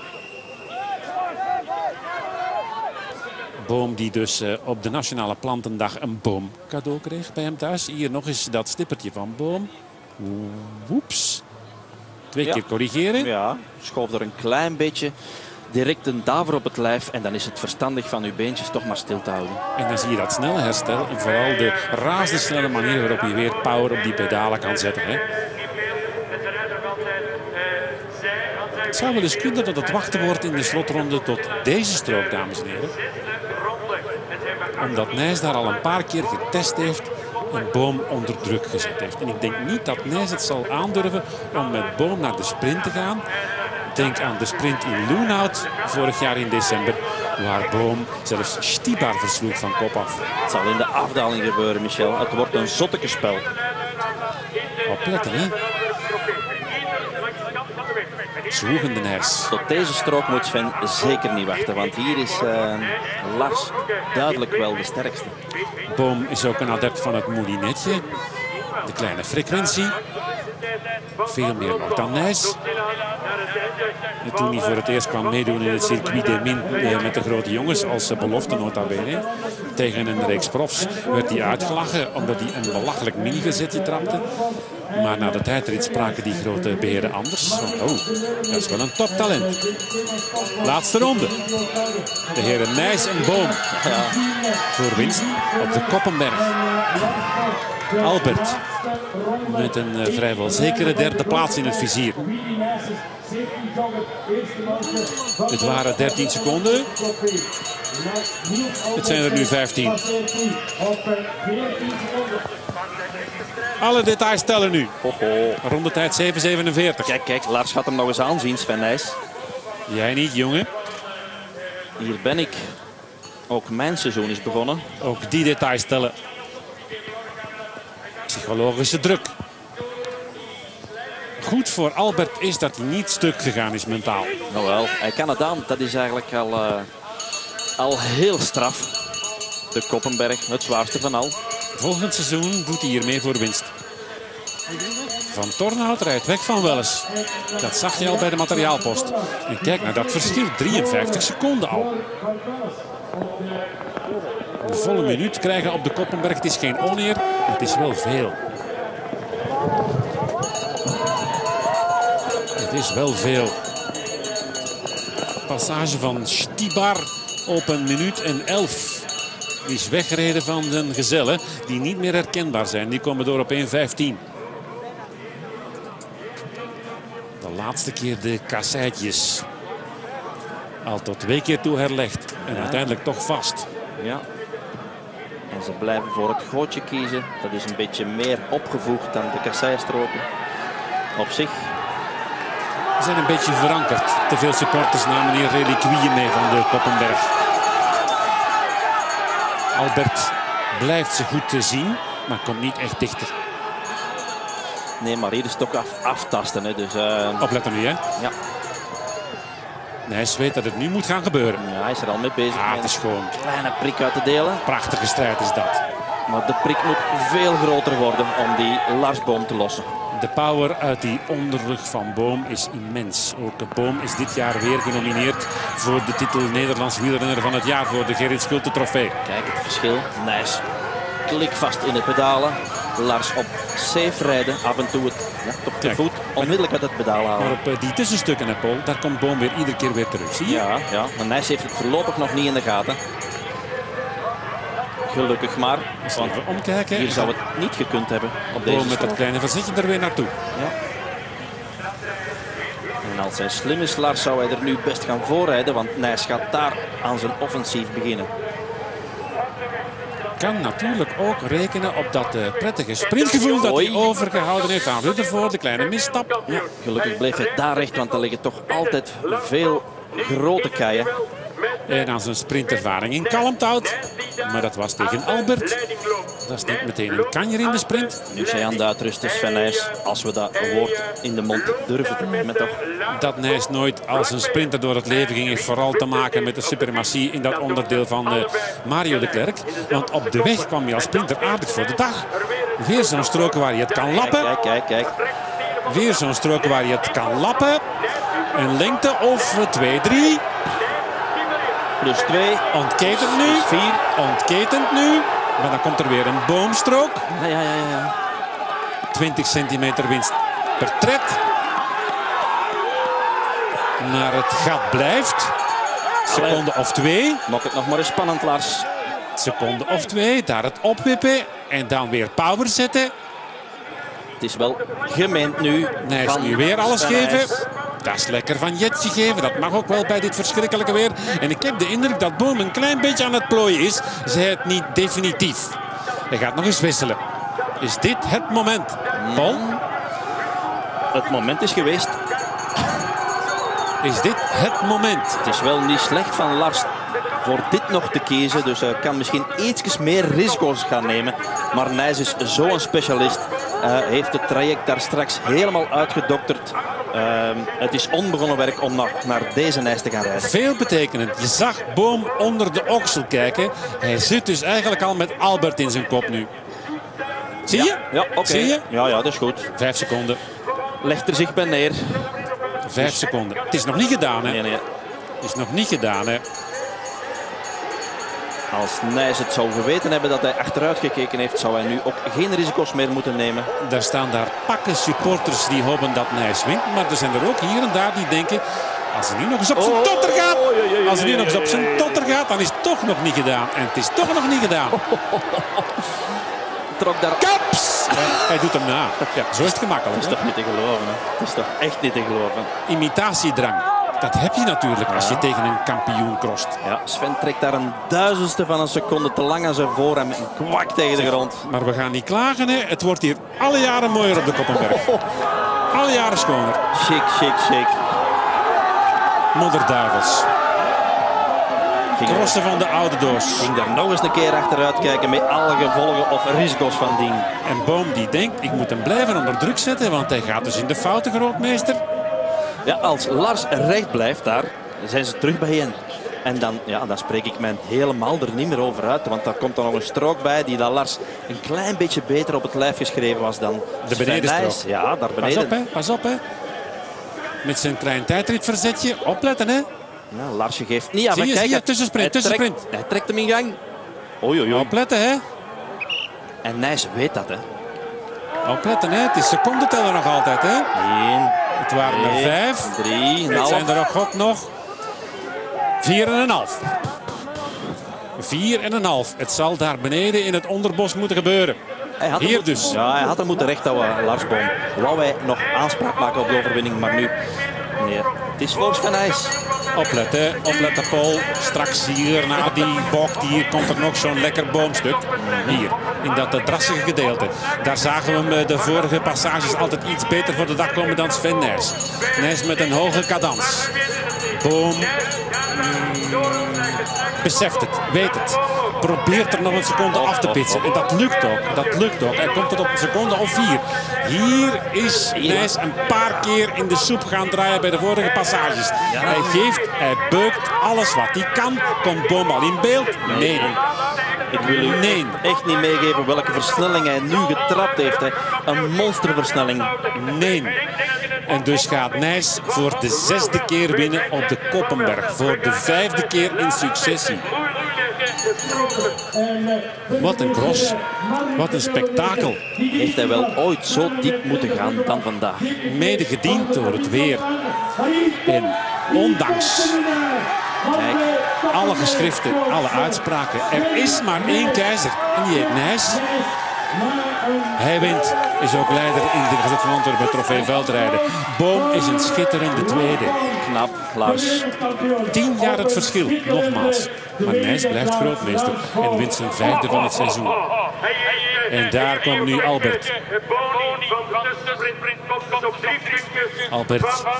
Boom die dus uh, op de Nationale Plantendag een boom cadeau kreeg bij hem thuis. Hier nog eens dat stippertje van Boom. Woeps. Twee Ja. keer corrigeren. Ja, schoof er een klein beetje. Direct een daver op het lijf. En dan is het verstandig van uw beentjes toch maar stil te houden. En dan zie je dat snelle herstel. En vooral de razendsnelle manier waarop je weer power op die pedalen kan zetten. Hè? Het zou wel eens kunnen dat het wachten wordt in de slotronde tot deze strook, dames en heren. Omdat Nijs daar al een paar keer getest heeft en Boom onder druk gezet heeft. En ik denk niet dat Nijs het zal aandurven om met Boom naar de sprint te gaan. Denk aan de sprint in Loenhout vorig jaar in december. Waar Boom zelfs Stibar versloeg van kop af. Het zal in de afdaling gebeuren, Michel. Het wordt een zotteke spel. Opletten, hè. Zwoegende Nijs. Tot deze strook moet Sven zeker niet wachten, want hier is uh, Lars duidelijk wel de sterkste. Boom is ook een adept van het moulinetje. De kleine frequentie. Veel meer nog dan Nijs. En toen hij voor het eerst kwam meedoen in het circuit de Min met de grote jongens als belofte nota bene tegen een reeks profs, werd hij uitgelachen omdat hij een belachelijk mini-verzetje trapte. Maar na de tijdrit spraken die grote beren anders. Van, oh, dat is wel een toptalent. Laatste ronde. De heren Nijs en Boom Ja. voor winst op de Koppenberg. Albert met een uh, vrijwel zekere derde plaats in het vizier. Het waren dertien seconden. Het zijn er nu vijftien. Alle details tellen nu. Hoho. Rondetijd zeven zevenenveertig. Kijk, kijk, Lars gaat hem nog eens aanzien, Sven Nijs. Jij niet, jongen. Hier ben ik. Ook mijn seizoen is begonnen. Ook die details tellen. Psychologische druk. Goed voor Albert is dat hij niet stuk gegaan is mentaal. Nou wel, hij kan het aan. Dat is eigenlijk al, uh, al heel straf. De Koppenberg, het zwaarste van al. Volgend seizoen doet hij hier mee voor winst. Van Tornhout rijdt weg van Welles. Dat zag je al bij de materiaalpost. En kijk naar dat verschil, drieënvijftig seconden al. Een volle minuut krijgen op de Koppenberg. Het is geen oneer, het is wel veel. Het is wel veel. Passage van Stibar op een minuut en elf. Die is weggereden van de gezellen die niet meer herkenbaar zijn. Die komen door op één vijftien. De laatste keer de kasseitjes. Al tot twee keer toe herlegd. En ja. uiteindelijk toch vast. Ja. En ze blijven voor het gootje kiezen. Dat is een beetje meer opgevoegd dan de kasseistroken. Op zich. Ze zijn een beetje verankerd. Te veel supporters namen hier reliquieën mee van de Koppenberg. Albert blijft ze goed te zien, maar komt niet echt dichter. Nee, maar hier is het ook af, aftasten. Hè. Dus, uh... Opletten nu, hè? Ja. Nijs weet dat het nu moet gaan gebeuren. Ja, hij is er al mee bezig. Ah, met het is gewoon een kleine prik uit te delen. prachtige strijd is dat. Maar de prik moet veel groter worden om die Lars Boom te lossen. De power uit die onderrug van Boom is immens. Ook Boom is dit jaar weer genomineerd voor de titel Nederlands wielrenner van het jaar voor de Gerrit Schulte trofee. Kijk het verschil. Nijs klikvast in de pedalen. Lars op safe rijden. Af en toe het ja, op de Kijk, voet onmiddellijk uit het pedaal halen. Maar op uh, die tussenstukken, hè, Paul, daar komt Boom weer iedere keer weer terug. Zie je? Ja, ja, maar Nijs heeft het voorlopig nog niet in de gaten. Gelukkig maar. Eens Want even omkijken. hier zou het niet gekund hebben op deze Boom met dat strook. kleine verzetje er weer naartoe. Ja. En als hij slim is, Lars, zou hij er nu best gaan voorrijden. Want Nijs gaat daar aan zijn offensief beginnen. Kan natuurlijk ook rekenen op dat uh, prettige sprintgevoel dat hij Oei. overgehouden heeft aan Rutherford. De kleine misstap. Ja, gelukkig bleef hij daar recht, want er liggen toch altijd veel grote keien. En aan zijn sprintervaring in kalmte houdt. Maar dat was tegen Albert. Dat is niet meteen een kanjer in de sprint. Nu is hij aan de uitrusten, Sven Nijs. Als we dat woord in de mond durven te nemen, toch? Dat Nijs nooit als een sprinter door het leven ging, heeft vooral te maken met de suprematie in dat onderdeel van uh, Mario de Klerk. Want op de weg kwam hij als sprinter aardig voor de dag. Weer zo'n strook waar je het kan lappen. Kijk, kijk, kijk. Weer zo'n strook waar je het kan lappen. Een lengte of twee drie. Plus twee. Ontketend nu. Plus vier. Ontketend nu. Maar dan komt er weer een boomstrook. Ja, ja, ja, ja. twintig centimeter winst per tred. Maar het gat blijft. Seconde of twee. Maak het nog maar eens spannend, Lars. Seconde of twee. Daar het opwippen. En dan weer power zetten. Het is wel gemeend nu. Nijs van nu weer alles Sven geven. Nijs. Dat is lekker van Jetje geven. Dat mag ook wel bij dit verschrikkelijke weer. En ik heb de indruk dat Boom een klein beetje aan het plooien is. Zij het niet definitief. Hij gaat nog eens wisselen. Is dit het moment? Paul? Het moment is geweest. Is dit het moment? Het is wel niet slecht van Lars voor dit nog te kiezen. Dus hij kan misschien iets meer risico's gaan nemen. Maar Nijs is zo'n specialist. Uh, heeft het traject daar straks helemaal uitgedokterd. Uh, het is onbegonnen werk om naar, naar deze Nijs te gaan rijden. Veel betekenend. Je zag Boom onder de oksel kijken. Hij zit dus eigenlijk al met Albert in zijn kop nu. Zie je? Ja, oké. Zie je? Ja, ja, dat is goed. Vijf seconden. Legt er zich bij neer. Vijf seconden. Het is nog niet gedaan, hè? Nee, nee. Het is nog niet gedaan, hè? Als Nijs het zou geweten hebben dat hij achteruit gekeken heeft, zou hij nu ook geen risico's meer moeten nemen. Daar staan daar pakken supporters die hopen dat Nijs wint. Maar er zijn er ook hier en daar die denken, als hij nu nog eens op zijn totter gaat, als hij nu nog eens op zijn totter gaat, dan is het toch nog niet gedaan. En het is toch nog niet gedaan. Trok daar... Kaps! Hij doet hem na. Ja, zo is het gemakkelijk. Het is hè? toch niet te geloven, hè? Het is toch echt niet te geloven. Imitatiedrang. Dat heb je natuurlijk als je tegen een kampioen crost. Ja, Sven trekt daar een duizendste van een seconde te lang aan zijn voor hem en kwak tegen de grond. Maar we gaan niet klagen, hè. Het wordt hier alle jaren mooier op de Koppenberg. Alle jaren schoner. Chic, chic, chic. Modderduivels. Ging er, Crossen van de oude doos. ging daar nog eens een keer achteruit kijken met alle gevolgen of risico's van dien. En Boom die denkt, ik moet hem blijven onder druk zetten, want hij gaat dus in de fouten, grootmeester. Ja, als Lars recht blijft daar, zijn ze terug bij hen. En dan, ja, dan spreek ik mij helemaal er niet meer over uit. Want daar komt er nog een strook bij die dat Lars een klein beetje beter op het lijf geschreven was dan De Sven benedenstrook. Nijs. Ja, daar Pas beneden. op, hè. Pas op, hè. Met zijn klein tijdritverzetje. Opletten, hè. Ja, Larsje geeft niet af. Zie je, Kijk, zie je, hij- tussensprint, hij tussensprint. Trekt, hij trekt hem in gang. Oei, oei, oei. Opletten, hè. En Nijs weet dat, hè. Opletten, hè. Het is secondenteller nog altijd, hè. Eén, Het waren er twee, vijf. drie, een Het zijn half. er ook God nog. Vier en een half. Vier en een half. Het zal daar beneden in het onderbos moeten gebeuren. Hij had hem Hier moet- dus. Ja, hij had hem moeten recht houden, Lars Boom. Wou hij nog aanspraak maken op de overwinning, maar nu... Nee, het is voor Sven Nijs. Opletten, opletten Paul. Straks hier na die bocht hier komt er nog zo'n lekker boomstuk. Hier, in dat eh, drassige gedeelte. Daar zagen we hem eh, de vorige passages altijd iets beter voor de dag komen dan Sven Nijs. Nijs met een hoge cadans. Boom. Beseft het, weet het. Probeert er nog een seconde af te pitsen. En dat lukt ook. Dat lukt ook. Hij komt tot op een seconde of vier. Hier is Nijs een paar keer in de soep gaan draaien bij de vorige passages. Hij geeft, hij beukt alles wat hij kan. Komt Boom al in beeld? Nee. Ik wil u Nee. echt niet meegeven welke versnelling hij nu getrapt heeft. Hè. Een monsterversnelling. Nee. En dus gaat Nijs voor de zesde keer winnen op de Koppenberg. Voor de vijfde keer in successie. Wat een cross. Wat een spektakel. Heeft hij wel ooit zo diep moeten gaan dan vandaag? Mede gediend door het weer. En ondanks kijk, alle geschriften, alle uitspraken. Er is maar één keizer. En die heet Nijs. Hij wint. Is ook leider in de Gazet van Antwerpen trofee veldrijden. Boom is een schitterende tweede. Knap, Lars. Tien jaar het verschil, nogmaals. Maar Nijs blijft grootmeester en wint zijn vijfde van het seizoen. En daar komt nu Albert. Albert.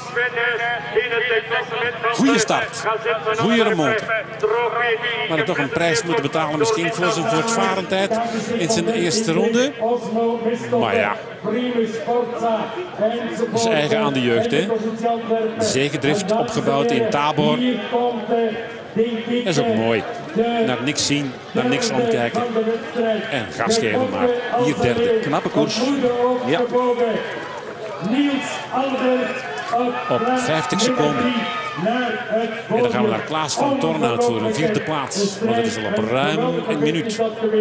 Goeie start. Goeie remonte. Maar hij toch een prijs moeten betalen misschien voor zijn voortvarendheid in zijn eerste ronde. Maar ja, dat is eigen aan de jeugd, hè. De zegedrift opgebouwd in Tabor. Dat is ook mooi. Naar niks zien, naar niks omkijken. En gas geven maar. Hier derde. Knappe koers. Ja. Op vijftig seconden. En dan gaan we naar Klaas van Tornhout voor een vierde plaats. Want het is al op ruim een minuut.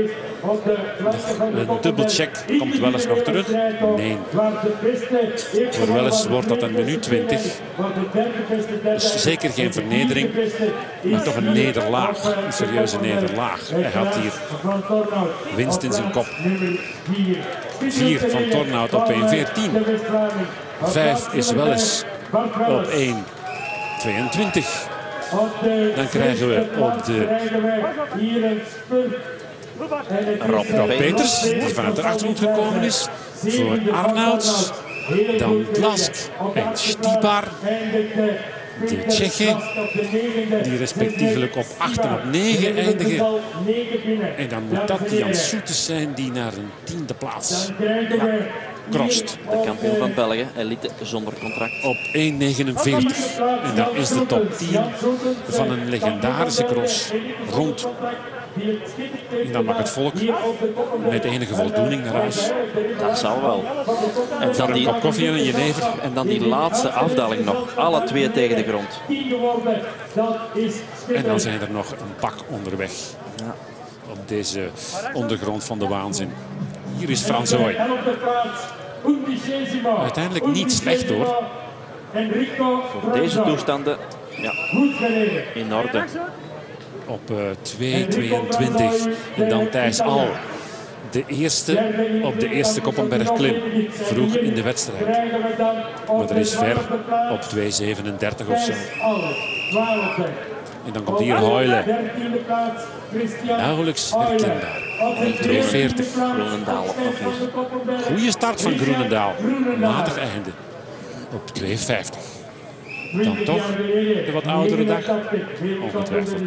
Een dubbelcheck komt Welles nog terug. Nee. Voor Welles wordt dat een minuut twintig. Dus zeker geen vernedering. Maar toch een nederlaag. Een serieuze nederlaag. Hij had hier winst in zijn kop. vier van Tornhout op één veertien. vijf is Welles op één tweeëntwintig. Dan krijgen we op de Rob, Rob Peters, die vanuit de achtergrond gekomen is. Voor Arnouds, dan Blask en Stibar. De Tsjechen, die respectievelijk op acht en op negen eindigen. En dan moet dat Jan Soetes zijn die naar een tiende plaats. Ja. Crost. De kampioen van België, elite zonder contract. Op één negenenveertig. En dat is de top tien van een legendarische cross. Rond. En dan mag het volk met enige voldoening naar huis. Dat zal wel. En Voor dan een die, kop koffie en een jenever. en dan die laatste afdaling nog. Alle twee tegen de grond. En dan zijn er nog een pak onderweg. Ja. Op deze ondergrond van de waanzin. Hier is Frans Hooy. Uiteindelijk niet slecht hoor. Voor deze toestanden, ja, in orde. Op uh, twee tweeëntwintig. En dan Thijs Al. De eerste op de eerste Koppenberg-klim. Vroeg in de wedstrijd. Maar er is ver op twee zevenendertig of zo. En dan komt hier Huilen. Nauwelijks herkenbaar. twee veertig. Groenendaal ook nog eens. Goeie start van Groenendaal. Matig einde. Op twee vijftig. Dan toch de wat oudere dag. Ongetwijfeld.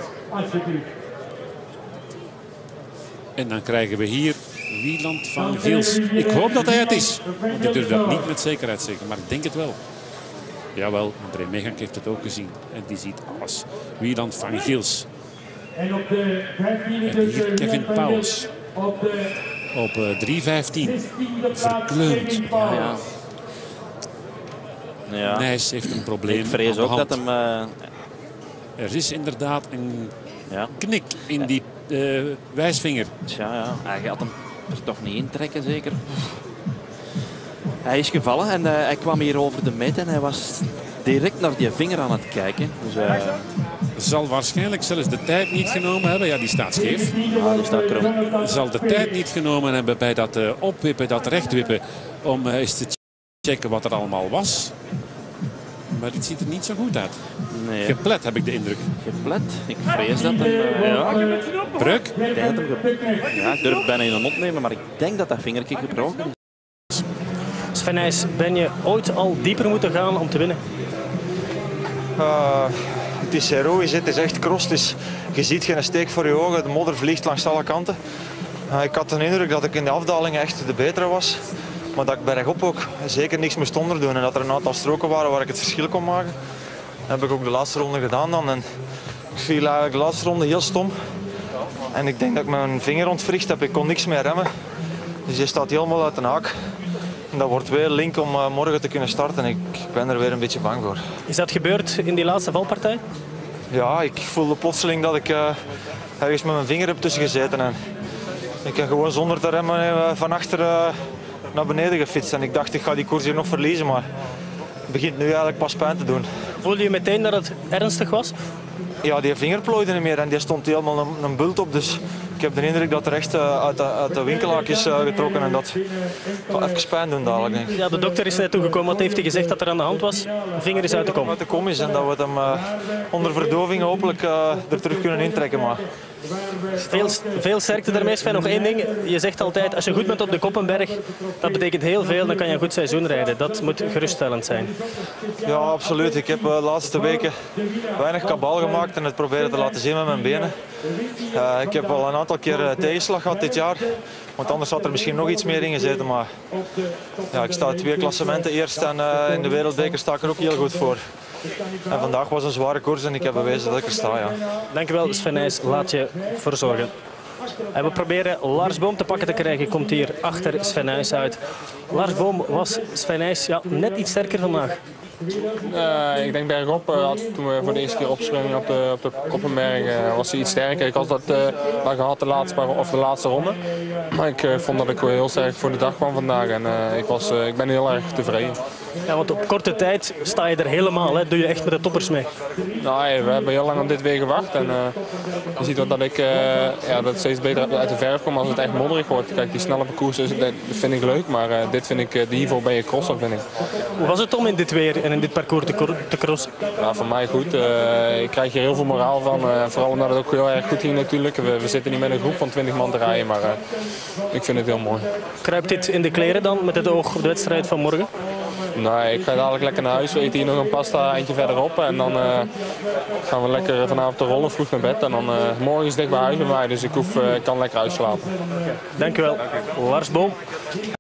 En dan krijgen we hier Wieland van Gils. Ik hoop dat hij het is. Want ik durf dat niet met zekerheid zeggen. Maar ik denk het wel. Jawel, André Megank heeft het ook gezien. En die ziet alles. Wieland van Gils. En hier Kevin Pauwels. Op uh, drie vijftien. Verkleumd. Ja, ja. Ja. Nijs heeft een probleem. Ik vrees ook dat hem... Uh... Er is inderdaad een ja. knik in die uh, wijsvinger. Tja, ja. Hij gaat hem er toch niet in trekken, zeker. Hij is gevallen en uh, hij kwam hier over de meet en hij was direct naar die vinger aan het kijken. Dus, uh... zal waarschijnlijk zelfs de tijd niet genomen hebben. Ja, die staat scheef. Ja, die staat krom. Zal de tijd niet genomen hebben bij dat uh, opwippen, dat rechtwippen. Om uh, eens te checken wat er allemaal was. Maar het ziet er niet zo goed uit. Nee. Geplet heb ik de indruk. Geplet? Ik vrees dat hem... Uh, ja. Breuk? Ik denk dat hem ge... Ja, ik durf het bijna in de mond nemen, maar ik denk dat dat vingertje gebroken is. Sven Nys, ben je ooit al dieper moeten gaan om te winnen? Uh, het is heroïs, het is echt cross. Dus je ziet geen steek voor je ogen. De modder vliegt langs alle kanten. Uh, ik had de indruk dat ik in de afdalingen echt de betere was. Maar dat ik bergop ook zeker niks moest onderdoen. En dat er een aantal stroken waren waar ik het verschil kon maken. Dat heb ik ook de laatste ronde gedaan dan. En ik viel eigenlijk de laatste ronde heel stom. En ik denk dat ik mijn vinger ontwricht heb. Ik kon niks meer remmen. Dus je staat helemaal uit de haak. En dat wordt weer link om uh, morgen te kunnen starten. Ik ben er weer een beetje bang voor. Is dat gebeurd in die laatste valpartij? Ja, ik voelde plotseling dat ik uh, ergens met mijn vinger heb tussen gezeten. En ik heb gewoon zonder te remmen uh, van achter uh, naar beneden gefietst. En ik dacht, ik ga die koers hier nog verliezen. Maar het begint nu eigenlijk pas pijn te doen. Voelde je meteen dat het ernstig was? Ja, die vinger plooide niet meer en die stond helemaal een, een bult op. Dus ik heb de indruk dat er echt uh, uit de, uit de winkelhaak is uh, getrokken. En dat gaat even pijn doen dadelijk, denk ik. Ja, de dokter is net toegekomen. Wat heeft hij gezegd dat er aan de hand was? De vinger is uit de kom. Uit de kom is en dat we het hem uh, onder verdoving hopelijk uh, er terug kunnen intrekken. Maar... Veel, veel sterkte daarmee, Sven. Nog één ding. Je zegt altijd, als je goed bent op de Koppenberg, dat betekent heel veel. Dan kan je een goed seizoen rijden. Dat moet geruststellend zijn. Ja, absoluut. Ik heb uh, de laatste weken weinig kabaal gemaakt en het proberen te laten zien met mijn benen. Uh, ik heb al een aantal keer uh, tegenslag gehad dit jaar. Want anders had er misschien nog iets meer in gezeten. Maar ja, ik sta twee klassementen eerst en uh, in de wereldbeker sta ik er ook heel goed voor. En vandaag was een zware koers en ik heb bewezen dat ik er sta. Ja. Dankjewel, Sven Nys. Laat je verzorgen. En we proberen Lars Boom te pakken te krijgen. Komt hier achter Sven Nys uit. Lars Boom was Sven Nys ja, net iets sterker vandaag. Uh, ik denk bergop, uh, toen we voor de eerste keer opspringen op de, op de Koppenberg, uh, was hij iets sterker. Ik had dat uh, wel gehad de laatste, paar, of de laatste ronde. Maar ik uh, vond dat ik heel sterk voor de dag kwam vandaag en uh, ik, was, uh, ik ben heel erg tevreden. Ja, want op korte tijd sta je er helemaal. Hè? Doe je echt met de toppers mee? Nou, hey, we hebben heel lang op dit weer gewacht. En, uh, je ziet dat ik uh, ja, dat steeds beter uit de verf kom als het echt modderig wordt. Kijk, die snelle parcoursen dat vind ik leuk, maar uh, dit vind ik, uh, die niveau ben je crosser, vind ik. Hoe was het om in dit weer en in dit parcours te, te crossen? Ja, voor mij goed. Uh, ik krijg hier heel veel moraal van. Uh, vooral omdat het ook heel erg goed ging natuurlijk. We, we zitten niet met een groep van twintig man te rijden, maar uh, ik vind het heel mooi. Kruipt dit in de kleren dan, met het oog op de wedstrijd van morgen? Nee, ik ga dadelijk lekker naar huis. We eten hier nog een pasta eentje verderop. En dan uh, gaan we lekker vanavond te rollen, vroeg naar bed. En dan uh, morgen is het dicht bij huis bij mij, dus ik hoef, uh, kan lekker uitslapen. Dankjewel, Lars Boom.